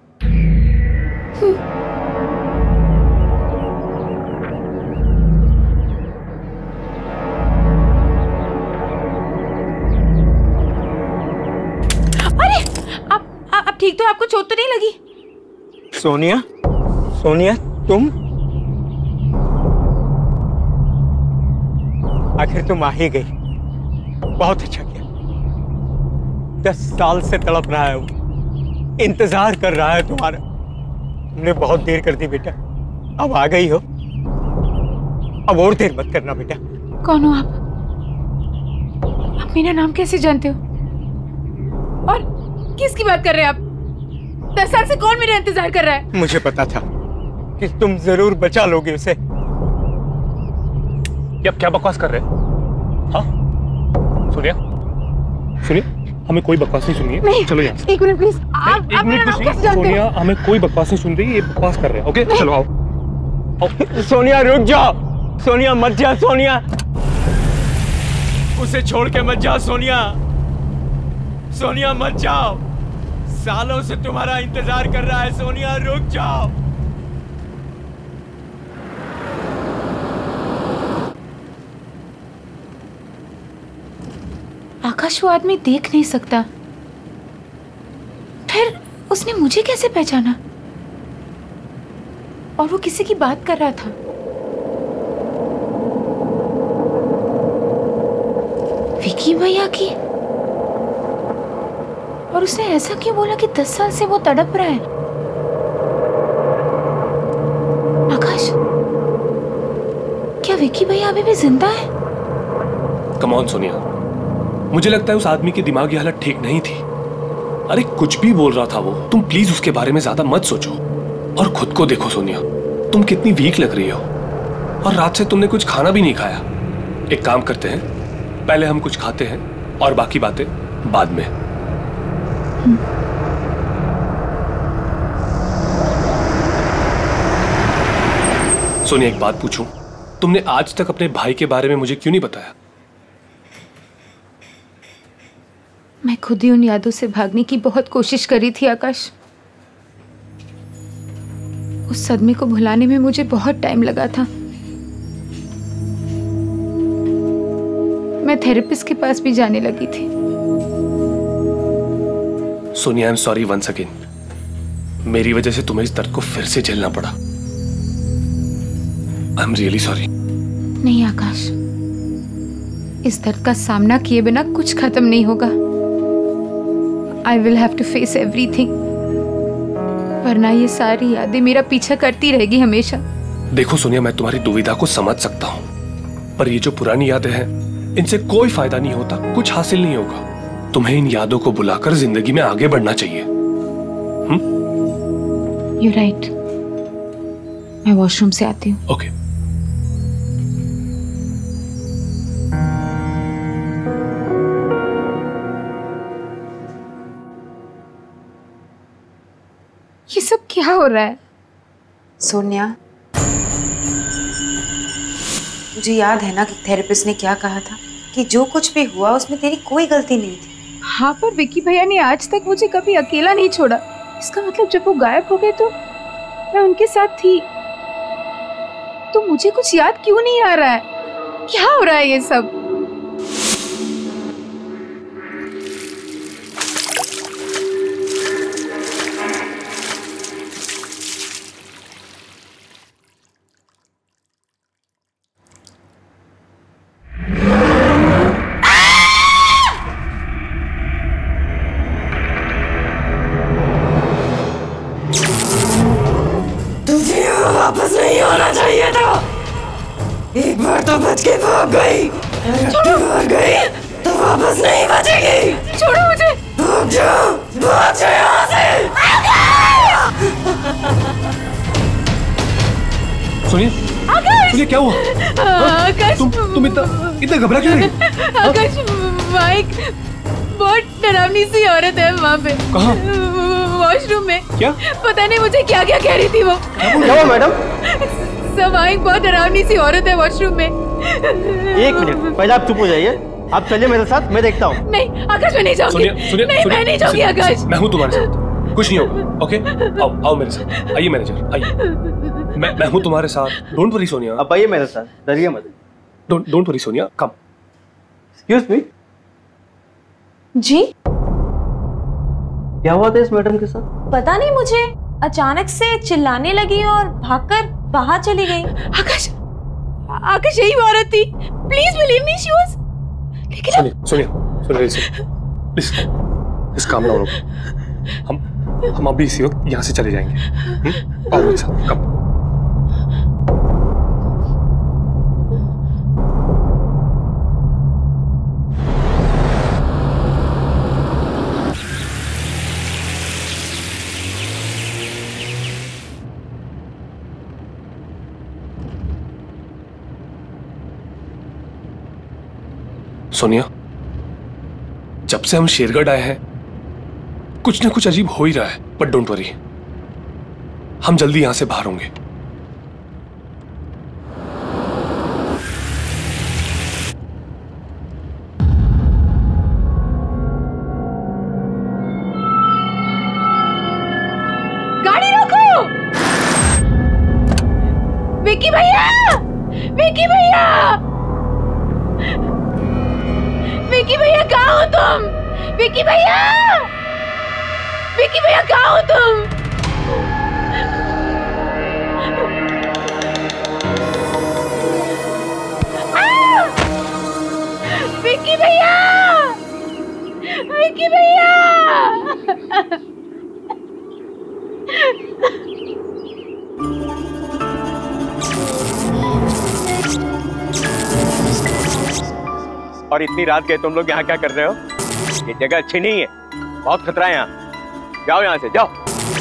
आप ठीक तो? आपको चोट तो नहीं लगी? सोनिया, सोनिया तुम आखिर तुम आ ही गई। बहुत अच्छा किया। 10 साल से तड़प रहा है वो, इंतजार कर रहा है तुम्हारा। तुमने बहुत देर कर दी बेटा, अब आ गई हो, अब और देर मत करना बेटा। कौन हो आप? मेरा नाम कैसे जानते हो? और किसकी बात कर रहे हैं आप? 10 साल से कौन मेरा इंतजार कर रहा है? मुझे पता था कि तुम जरूर बचा लोगे उसे। क्या बकवास कर रहे हैं? हाँ सुनिए, हमें कोई बकवास नहीं सुनिए। नहीं, चलो यहाँ से। एक मिनट प्लीज। आप मेरा नाम कैसे जानते हो? सोनिया, हमें कोई बकवास नहीं सुन रही, ये बकवास कर रहे हैं। ओके चलो आओ। सोनिया रुक जाओ, सोनिया मत जा, सोनिया उसे छोड़ के मत जा, सोनिया, सोनिया मत जाओ, सालों से तुम्हारा इंतजार कर रहा है, सोनिया रुक जाओ। आकाश वो आदमी देख नहीं सकता, फिर उसने मुझे कैसे पहचाना? और वो किसी की बात कर रहा था। विकी भैया की। और उसने ऐसा क्यों बोला कि 10 साल से वो तड़प रहा है? आकाश, क्या विकी भैया अभी भी जिंदा है? कम ऑन सोनिया, मुझे लगता है उस आदमी की दिमागी हालत ठीक नहीं थी। अरे कुछ भी बोल रहा था वो, तुम प्लीज उसके बारे में ज्यादा मत सोचो और खुद को देखो सोनिया, तुम कितनी वीक लग रही हो और रात से तुमने कुछ खाना भी नहीं खाया। एक काम करते हैं, पहले हम कुछ खाते हैं और बाकी बातें बाद में। सोनिया एक बात पूछूं, तुमने आज तक अपने भाई के बारे में मुझे क्यों नहीं बताया? मैं खुद ही उन यादों से भागने की बहुत कोशिश करी थी आकाश। उस सदमे को भुलाने में मुझे बहुत टाइम लगा था। मैं थेरेपिस्ट के पास भी जाने लगी थी। Sonia I am sorry once again, मेरी वजह से तुम्हें इस दर्द को फिर से झेलना पड़ा। I am really sorry. नहीं आकाश, इस दर्द का सामना किए बिना कुछ खत्म नहीं होगा। I will have to face everything, वरना ये सारी यादें मेरा पीछा करती रहेगी हमेशा। देखो सोनिया, मैं तुम्हारी दुविधा को समझ सकता हूँ, पर ये जो पुरानी यादें हैं, इनसे कोई फायदा नहीं होता, कुछ हासिल नहीं होगा। तुम्हें इन यादों को बुलाकर जिंदगी में आगे बढ़ना चाहिए। You're right. मैं वॉशरूम से आती हूँ। ओके। ये सब क्या हो रहा है? सोनिया, मुझे याद है ना कि थेरेपिस्ट ने क्या कहा था कि जो कुछ भी हुआ उसमें तेरी कोई गलती नहीं थी। हाँ, पर विकी भैया ने आज तक मुझे कभी अकेला नहीं छोड़ा। इसका मतलब जब वो गायब हो गए तो मैं उनके साथ थी। तो मुझे कुछ याद क्यों नहीं आ रहा है? क्या हो रहा है ये सब? वापस नहीं होना चाहिए था। एक बार तो बच के भाग गई, भाग गई तो वापस नहीं बचेगी। छोड़ो मुझे। भाग जाओ यहाँ से। सुनिए, सुनिए क्या हुआ? आकाश, तुम इतना घबरा क्यों रही? आकाश, माइक, बहुत डरावनी सी औरत है वहाँ पे। कहाँ? वॉशरूम में। क्या? पता नहीं मुझे क्या क्या कह रही थी वो। क्या मैडम? समाइक, बहुत डरावनी सी औरत है वॉशरूम में। एक मिनट, पहले आप चुप हो जाइए। आप चलिए मेरे साथ, मैं देखता हूँ। नहीं आकाश, मैं नहीं जाऊंगी। नहीं, मैं नहीं जाऊंगी आकाश। मैं हूँ तुम्हारे साथ, कुछ नहीं होगा। ओके, आओ मेरे साथ। आइए मैनेजर, आइए। मैं हूँ तुम्हारे साथ। Don't worry Sonia. आप आइए मेरे साथ, डरिए मत। Don't worry Sonia, come. Excuse me. जी? क्या हुआ था इस मैडम के साथ? पता नहीं मुझे, अचानक से चिल्लाने लगी और भागकर बाहर चली गई। आकाश, आकाश यही औरत थी। Please believe me, she was. Sonia, इस काम डाउन हम अभी इसी वक्त यहाँ से चले जाएंगे। आओ मेरे साथ, कम। सोनिया, जब से हम शेरगढ़ आए हैं कुछ ना कुछ अजीब हो ही रहा है, बट डोंट वरी, हम जल्दी यहां से बाहर होंगे। गाड़ी रोको! विकी भैया! विकी भैया! विकी भैया कहाँ हो तुम? विकी भैया! विकी भैया कहाँ हो तुम? विकी भैया! विकी भैया! और इतनी रात के तुम लोग यहाँ क्या कर रहे हो? ये जगह अच्छी नहीं है, बहुत खतरा है यहाँ। जाओ यहाँ से, जाओ।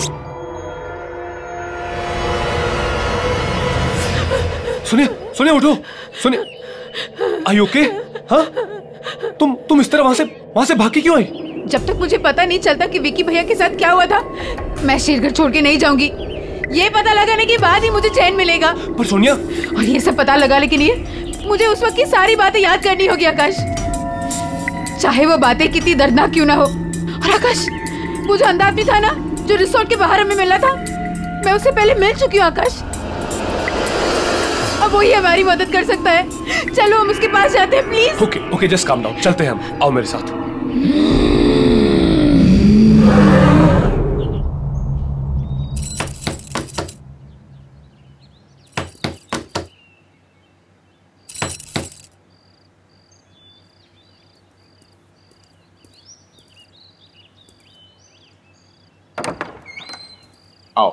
सुनिए, सुनिए, उठो, सुनिए। Are you okay? हाँ? तुम इस तरह वहां से भाग के क्यों आई? जब तक मुझे पता नहीं चलता कि विकी भैया के साथ क्या हुआ था, मैं शेरगढ़ छोड़ के नहीं जाऊंगी। ये पता लगाने के बाद ही मुझे चैन मिलेगा। पर सोनिया, और ये सब पता लगा लेकिन ये मुझे उस वक्त की सारी बातें याद करनी होगी आकाश, चाहे वो बातें कितनी दर्दनाक क्यों ना हो। और आकाश, वो जो अंधा आदमी था ना, जो रिसोर्ट के बाहर हमें मिला था, मैं उससे पहले मिल चुकी हूँ आकाश। अब वही हमारी मदद कर सकता है। चलो हम उसके पास जाते हैं, please. Okay okay, just calm down, चलते हैं हम। आओ मेरे साथ। आओ।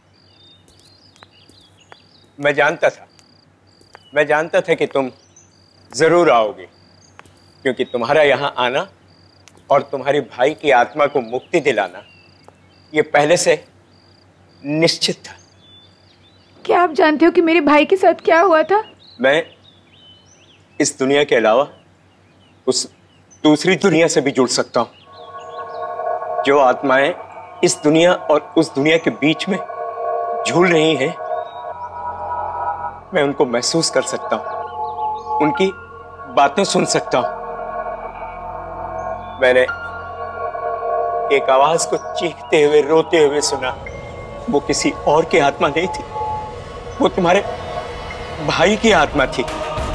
मैं जानता था कि तुम जरूर आओगे, क्योंकि तुम्हारा यहाँ आना और तुम्हारे भाई की आत्मा को मुक्ति दिलाना ये पहले से निश्चित था। क्या आप जानते हो कि मेरे भाई के साथ क्या हुआ था? मैं इस दुनिया के अलावा उस दूसरी दुनिया से भी जुड़ सकता हूं। जो आत्माएं इस दुनिया और उस दुनिया के बीच में झूल रही हैं, मैं उनको महसूस कर सकता हूं, उनकी बातें सुन सकता हूं। मैंने एक आवाज को चीखते हुए, रोते हुए सुना। वो किसी और की आत्मा नहीं थी, वो तुम्हारे भाई की आत्मा थी,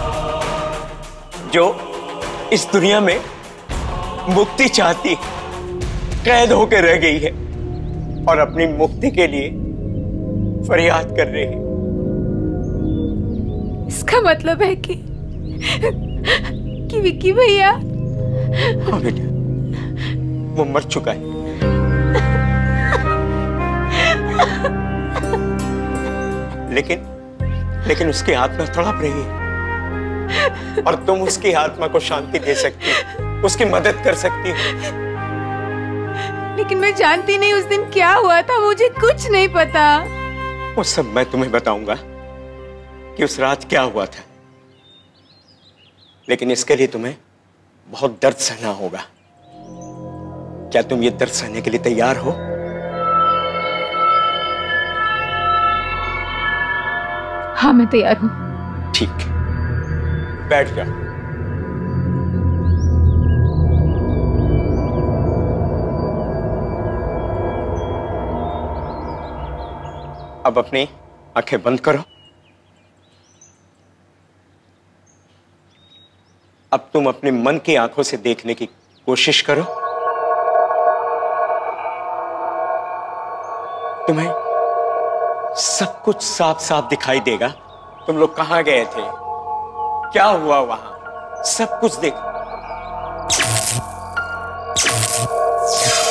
जो इस दुनिया में मुक्ति चाहती, कैद होकर रह गई है और अपनी मुक्ति के लिए फरियाद कर रही है। इसका मतलब है कि विक्की भैया। हाँ बेटा, वो मर चुका है। लेकिन उसकी आत्मा तड़प रही है और तुम उसकी आत्मा को शांति दे सकती हो, उसकी मदद कर सकती हो। लेकिन मैं जानती नहीं उस दिन क्या हुआ था, मुझे कुछ नहीं पता। वो सब मैं तुम्हें बताऊंगा कि उस रात क्या हुआ था, लेकिन इसके लिए तुम्हें बहुत दर्द सहना होगा। क्या तुम ये दर्द सहने के लिए तैयार हो? हाँ, मैं तैयार हूं। ठीक, बैठ जाओ। अब अपनी आंखें बंद करो। अब तुम अपने मन की आंखों से देखने की कोशिश करो। तुम्हें सब कुछ साफ साफ दिखाई देगा। तुम लोग कहां गए थे, क्या हुआ वहां, सब कुछ देखो।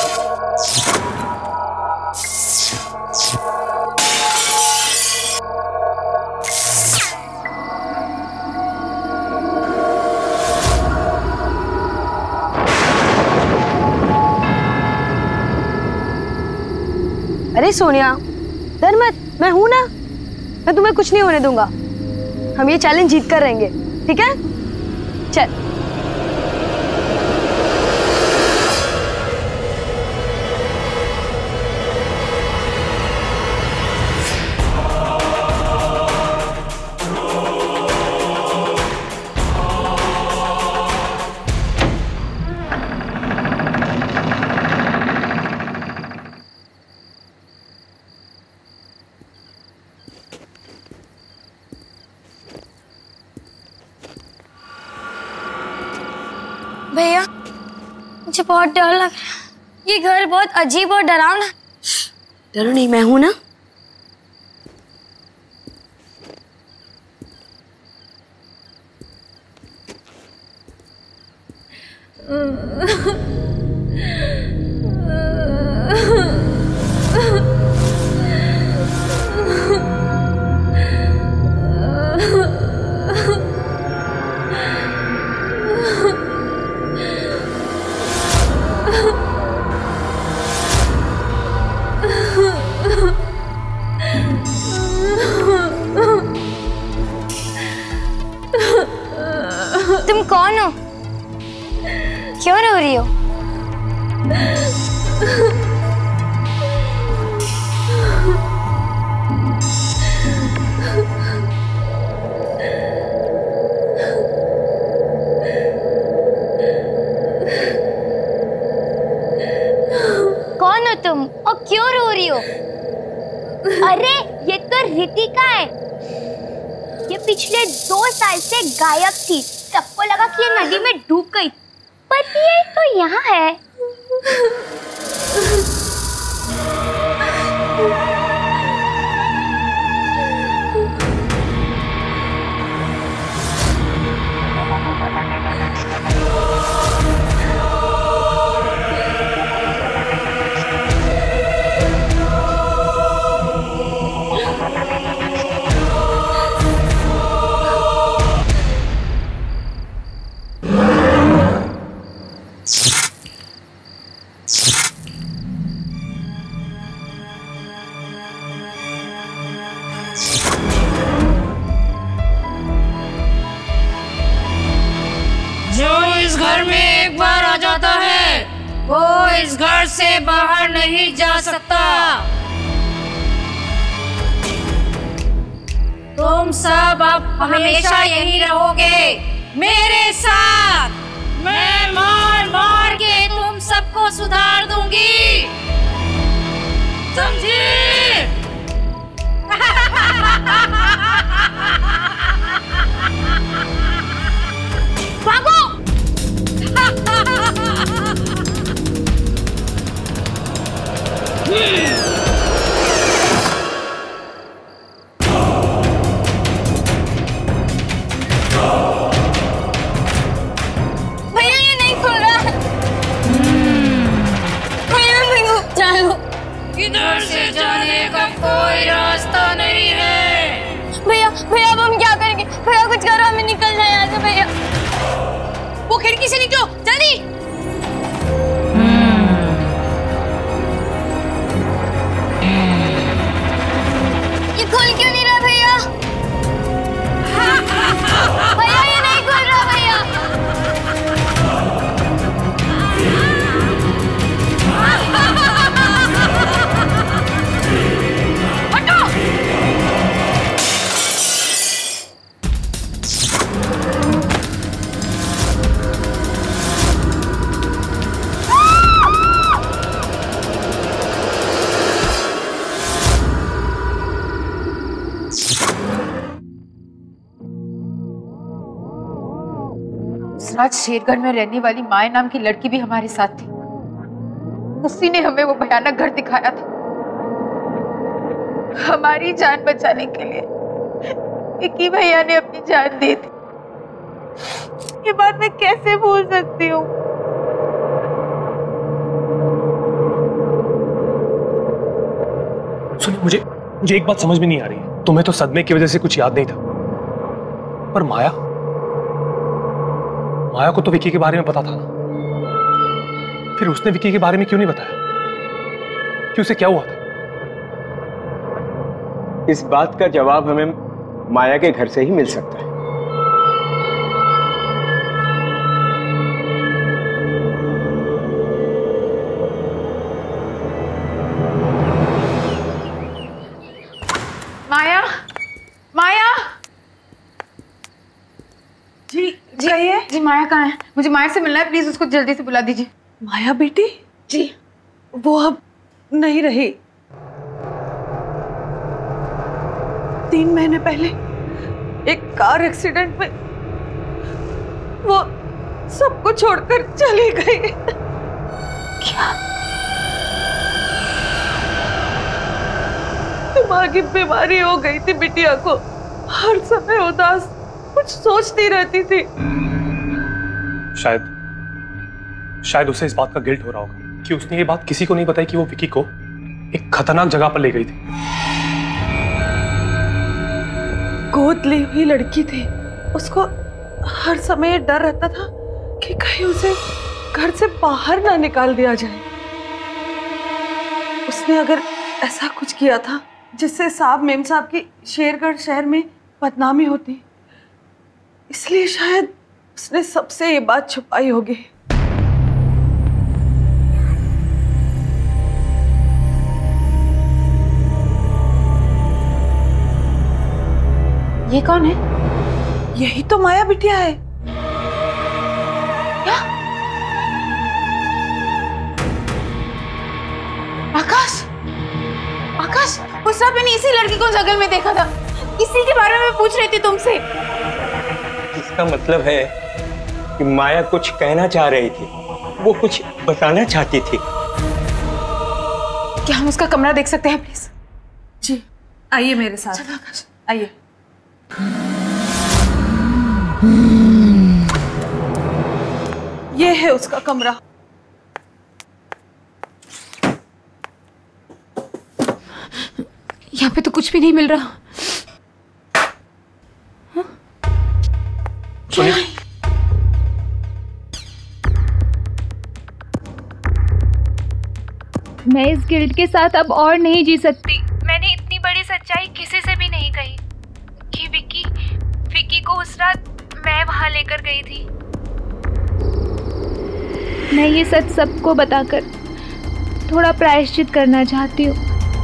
अरे सोनिया डर मत, मैं हूं ना, मैं तुम्हें कुछ नहीं होने दूंगा। हम ये चैलेंज जीत कर रहेंगे, ठीक है? चल। भैया मुझे बहुत डर लग रहा है, ये घर बहुत अजीब और डरावना। डरो नहीं, मैं हूं ना। तुम कौन हो? क्यों रो रही हो? कौन हो तुम और क्यों रो रही हो? अरे ये तो रितिका है, ये पिछले 2 साल से गायब थी। सबको लगा कि ये नदी में डूब गई, पर ये तो यहाँ है। वो इस घर से बाहर नहीं जा सकता। तुम सब अब हमेशा यहीं रहोगे मेरे साथ। मैं मार मार के तुम सबको सुधार दूंगी, समझी? भागो! भैया ये नहीं खुल रहा। भैया भैया चलो, इधर से जाने का कोई रास्ता नहीं है। भैया भैया अब हम क्या करेंगे? भैया कुछ करो, हमें निकलना है यहाँ से। भैया वो खिड़की से निकलो जल्दी। ये खुल क्यों नहीं रहा भैया? भैया ये नहीं खुल रहा भैया। हटो! रात शेरगढ़ में रहने वाली माया नाम की लड़की भी हमारे साथ थी। उसी ने हमें वो भयानक घर दिखाया था। हमारी जान बचाने के लिए विक्की भैया ने अपनी जान दे दी। ये बात मैं कैसे भूल सकती हूँ? सुनिए, मुझे एक बात समझ में नहीं आ रही है। तुम्हें तो सदमे की वजह से कुछ याद नहीं था, पर माया को तो विक्की के बारे में पता था ना। फिर उसने विक्की के बारे में क्यों नहीं बताया कि उसे क्या हुआ था? इस बात का जवाब हमें माया के घर से ही मिल सकता है। माया, माया। जी कहिए। जी माया कहाँ है? मुझे माया से मिलना है, प्लीज उसको जल्दी से बुला दीजिए। माया बेटी? जी। वो अब नहीं रही। 3 महीने पहले एक कार एक्सीडेंट में वो सबको छोड़कर चली गई। क्या? दिमाग की बीमारी हो गई थी बिटिया को, हर समय उदास, कुछ सोचती रहती थी। शायद उसे इस बात का गिल्ट हो रहा होगा कि उसने ये बात किसी को नहीं बताई कि वो विकी को एक खतरनाक जगह पर ले गई थी। गोद ली हुई लड़की थी, उसको हर समय डर रहता था कि कहीं उसे घर से बाहर ना निकाल दिया जाए। उसने अगर ऐसा कुछ किया था जिससे साहब मेम साहब की शेरगढ़ शहर में बदनामी होती, इसलिए शायद उसने सबसे ये बात छुपाई होगी। ये कौन है? यही तो माया बिटिया है। क्या? आकाश, आकाश, उस रात मैंने इसी लड़की को जंगल में देखा था, इसी के बारे में पूछ रही थी तुमसे। इसका मतलब है कि माया कुछ कहना चाह रही थी, वो कुछ बताना चाहती थी। क्या हम उसका कमरा देख सकते हैं प्लीज? जी आइए मेरे साथ। चलो आकाश, आइए। ये है उसका कमरा। यहाँ पे तो कुछ भी नहीं मिल रहा। मैं इस गिल्ट के साथ अब और नहीं जी सकती। मैंने इतनी बड़ी सच्चाई किसी से भी नहीं कही कि विकी को उस रात मैं वहां लेकर गई थी। मैं ये सच सबको बताकर थोड़ा प्रायश्चित करना चाहती हूँ।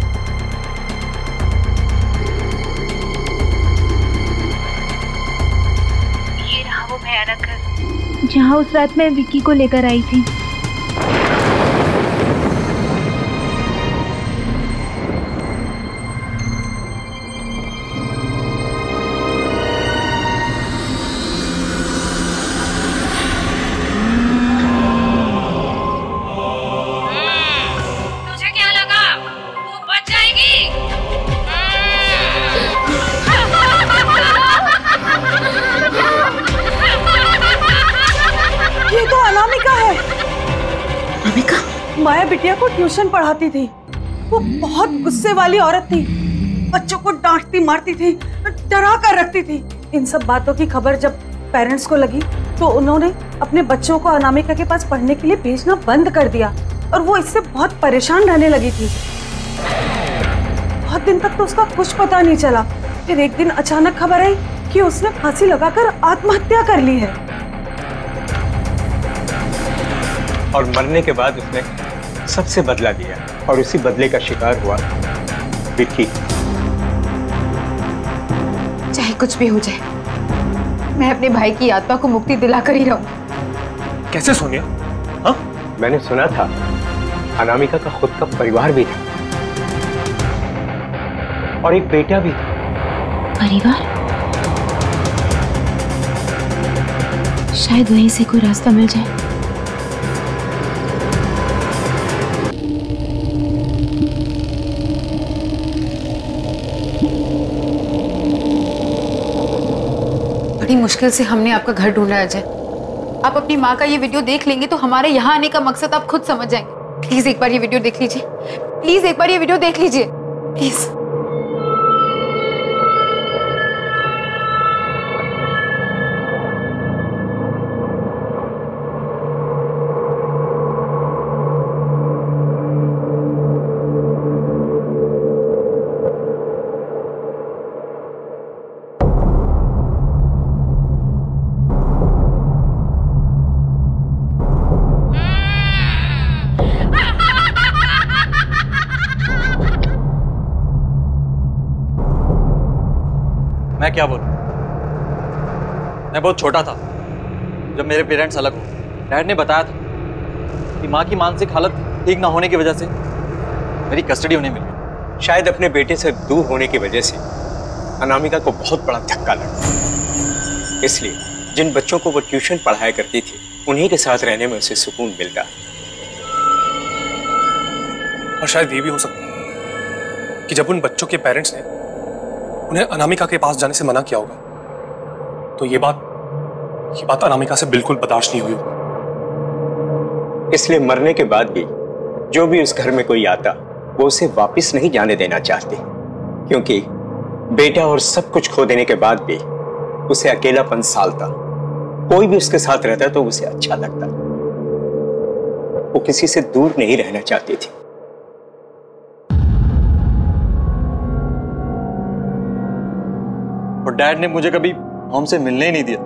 ये रहा वो भयानक घर जहाँ उस रात मैं विकी को लेकर आई थी। माया बिटिया को ट्यूशन पढ़ाती थी। वो बहुत गुस्से वाली औरत थी, बच्चों को डांटती मारती थी, डरा कर रखती थी। इन सब बातों की खबर जब पेरेंट्स को लगी तो उन्होंने अपने बच्चों को अनामिका के पास पढ़ने के लिए भेजना बंद कर दिया और वो इससे बहुत परेशान रहने लगी थी। बहुत दिन तक तो उसका कुछ पता नहीं चला। फिर एक दिन अचानक खबर आई कि उसने फांसी लगाकर आत्महत्या कर ली है। और मरने के बाद उसने सबसे बदला लिया और उसी बदले का शिकार हुआ विक्की। चाहे कुछ भी हो जाए, मैं अपने भाई की आत्मा को मुक्ति दिलाकर ही रहूंगी। कैसे सोनिया? हाँ? मैंने सुना था अनामिका का खुद का परिवार भी था और एक बेटा भी था। परिवार? शायद वहीं से कोई रास्ता मिल जाए। बड़ी मुश्किल से हमने आपका घर ढूंढा है अजय। आप अपनी माँ का ये वीडियो देख लेंगे तो हमारे यहाँ आने का मकसद आप खुद समझ जाएंगे। प्लीज एक बार ये वीडियो देख लीजिए, प्लीज एक बार ये वीडियो देख लीजिए, प्लीज। मैं क्या बोलूं? मैं बहुत छोटा था जब मेरे पेरेंट्स अलग हुए। डैड ने बताया था कि माँ की मानसिक हालत ठीक ना होने की वजह से मेरी कस्टडी उन्हें मिली। शायद अपने बेटे से दूर होने की वजह से अनामिका को बहुत बड़ा धक्का लगा, इसलिए जिन बच्चों को वो ट्यूशन पढ़ाया करती थी उन्हीं के साथ रहने में उसे सुकून मिलता। और शायद ये भी हो सकता है कि जब उन बच्चों के पेरेंट्स ने उन्हें अनामिका के पास जाने से मना किया होगा, तो ये बात अनामिका से बिल्कुल बर्दाश्त नहीं हुई होगी। इसलिए मरने के बाद भी जो भी उस घर में कोई आता वो उसे वापस नहीं जाने देना चाहते, क्योंकि बेटा और सब कुछ खो देने के बाद भी उसे अकेलापन सालता। कोई भी उसके साथ रहता तो उसे अच्छा लगता। वो किसी से दूर नहीं रहना चाहती थी। और डैड ने मुझे कभी मॉम से मिलने ही नहीं दिया।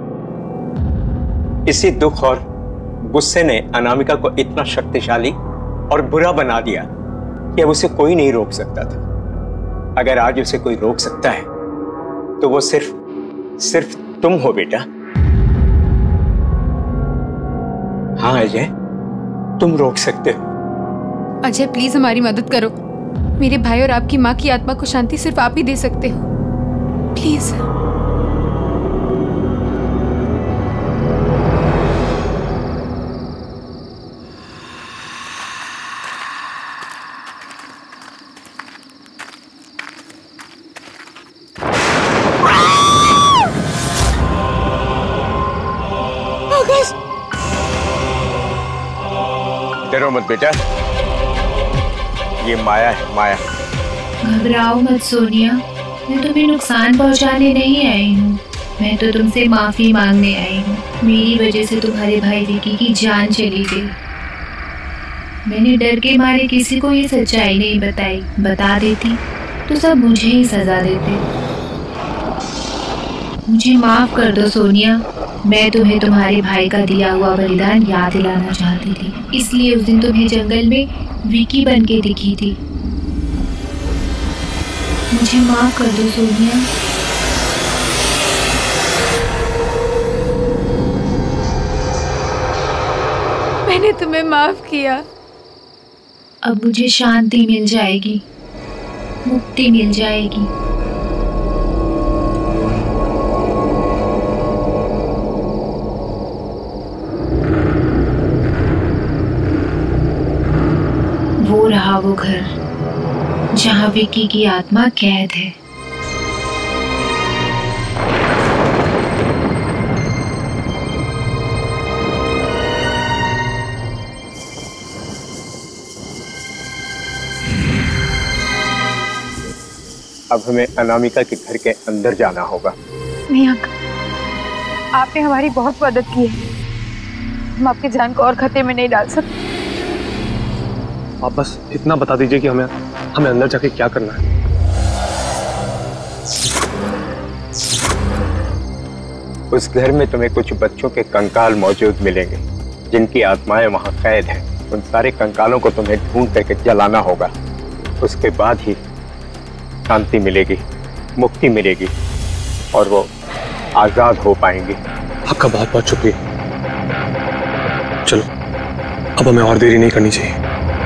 इसी दुख और गुस्से ने अनामिका को इतना शक्तिशाली और बुरा बना दिया कि अब उसे कोई नहीं रोक सकता था। अगर आज उसे कोई रोक सकता है तो वो सिर्फ तुम हो बेटा। हाँ अजय, तुम रोक सकते हो। अजय प्लीज हमारी मदद करो। मेरे भाई और आपकी माँ की आत्मा को शांति सिर्फ आप ही दे सकते हो, प्लीज। डरो मत बेटा, ये माया है, माया। घबराओ मत सोनिया, मैं तुम्हें नुकसान पहुंचाने नहीं आई हूँ। मैं तो तुमसे माफी मांगने आई हूँ। मेरी वजह से तुम्हारे भाई विकी की जान चली गई। मैंने डर के मारे किसी को ये सच्चाई नहीं बताई। बता देती तो सब मुझे ही सजा देते। मुझे माफ कर दो सोनिया, मैं तुम्हें तुम्हारे भाई का दिया हुआ बलिदान याद दिलाना चाहती थी, इसलिए उस दिन तुम्हें जंगल में विकी बन के दिखी थी। मुझे माफ कर दो सोनिया। मैंने तुम्हें माफ किया। अब मुझे शांति मिल जाएगी, मुक्ति मिल जाएगी। वो रहा वो घर जहाँ विकी की आत्मा कैद है। अब हमें अनामिका के घर के अंदर जाना होगा। नहीं अंकल, आपने हमारी बहुत मदद की है। हम आपकी जान को और खतरे में नहीं डाल सकते। आप बस इतना बता दीजिए कि हमें अंदर जाके क्या करना है। उस घर में तुम्हें कुछ बच्चों के कंकाल मौजूद मिलेंगे जिनकी आत्माएं वहां कैद हैं। उन सारे कंकालों को तुम्हें ढूंढ करके जलाना होगा। उसके बाद ही शांति मिलेगी, मुक्ति मिलेगी और वो आजाद हो पाएंगे। आपका बहुत बहुत शुक्रिया। चलो अब हमें और देरी नहीं करनी चाहिए।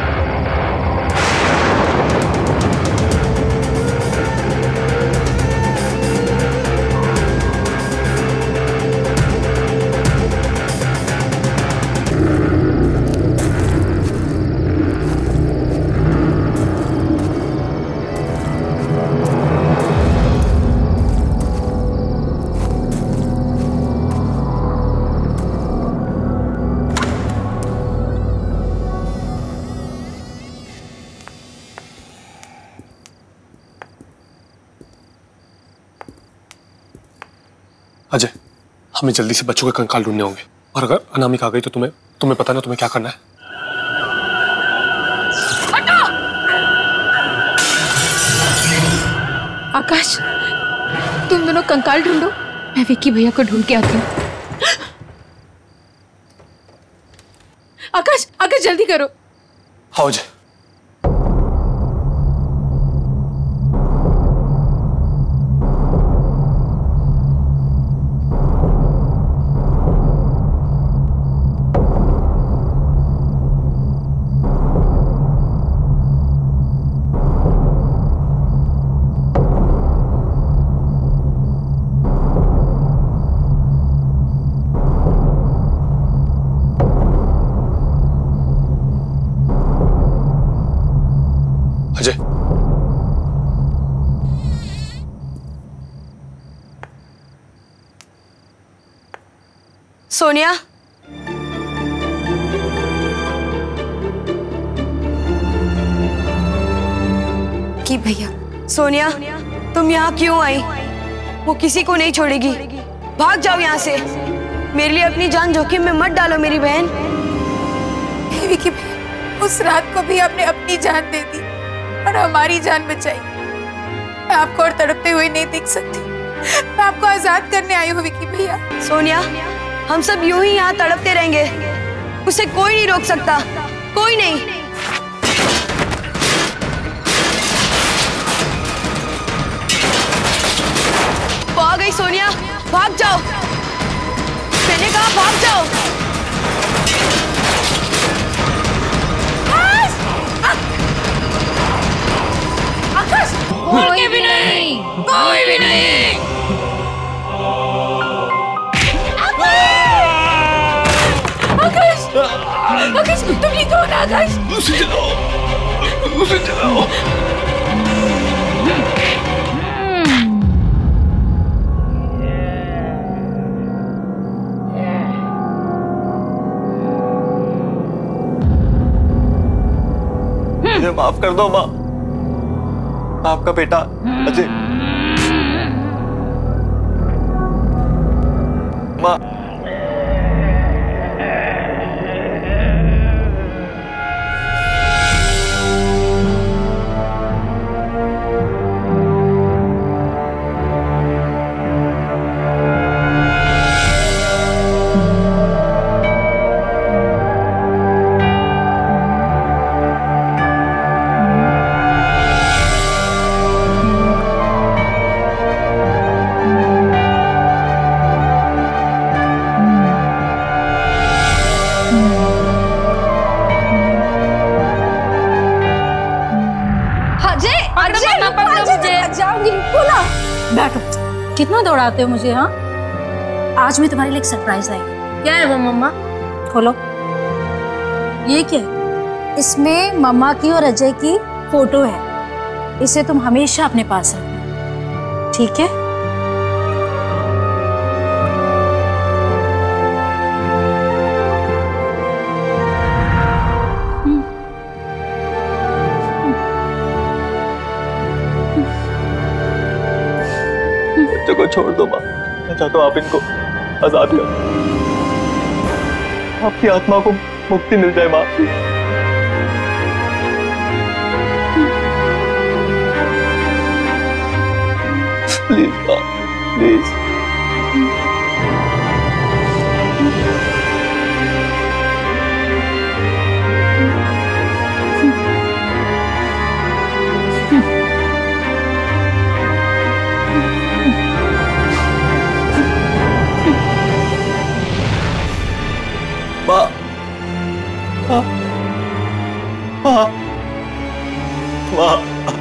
अजय, हमें जल्दी से बच्चों के कंकाल ढूंढने होंगे और अगर अनामिका आ गई तो तुम्हें पता ना तुम्हें क्या करना है। आकाश, तुम दोनों कंकाल ढूंढो, मैं विक्की भैया को ढूंढ के आती हूँ। आकाश, आकाश जल्दी करो। हाँ अजय। सोनिया, की भैया। सोनिया, तुम यहाँ क्यों आई? वो किसी को नहीं छोड़ेगी। भाग जाओ यहाँ से। मेरे लिए अपनी जान जोखिम में मत डालो मेरी बहन। विकी भैया, उस रात को भी आपने अपनी जान दे दी और हमारी जान बचाई। मैं आपको और तड़पते हुए नहीं देख सकती। मैं आपको आजाद करने आई हूँ विकी भैया। सोनिया, हम सब यूं ही यहाँ तड़पते रहेंगे। उसे कोई नहीं रोक सकता, कोई नहीं। वो आ गई सोनिया, भाग जाओ। मैंने कहा भाग जाओ। आकाश, कोई भी नहीं, कोई भी नहीं। आकाश, आकाश, तुम ये कौन? आकाश, उसे जलाओ, उसे जलाओ। मुझे माफ कर दो माँ। आपका बेटा अजय। माँ, बैठो। कितना दौड़ाते हो मुझे? हाँ, आज मैं तुम्हारे लिए एक सरप्राइज लाई। क्या है वो मम्मा? खोलो। ये क्या है? इसमें मम्मा की और अजय की फोटो है। इसे तुम हमेशा अपने पास रखना, ठीक है? बच्चों को छोड़ दो माँ। मैं चाहता हूँ आप इनको आजाद करो। आपकी आत्मा को मुक्ति मिल जाए माँ। प्लीज माँ, प्लीज। माँ, माँ, माँ, माँ।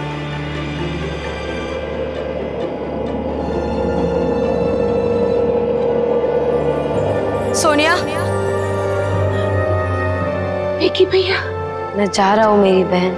सोनिया, विकी भैया, मैं जा रहा हूँ मेरी बहन।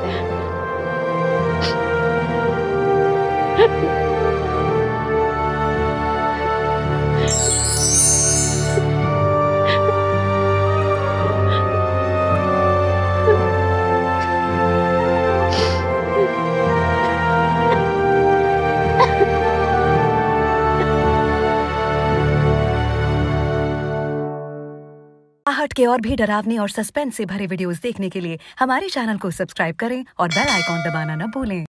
आहट के और भी डरावनी और सस्पेंस से भरे वीडियोस देखने के लिए हमारे चैनल को सब्सक्राइब करें और बेल आइकॉन दबाना न भूलें।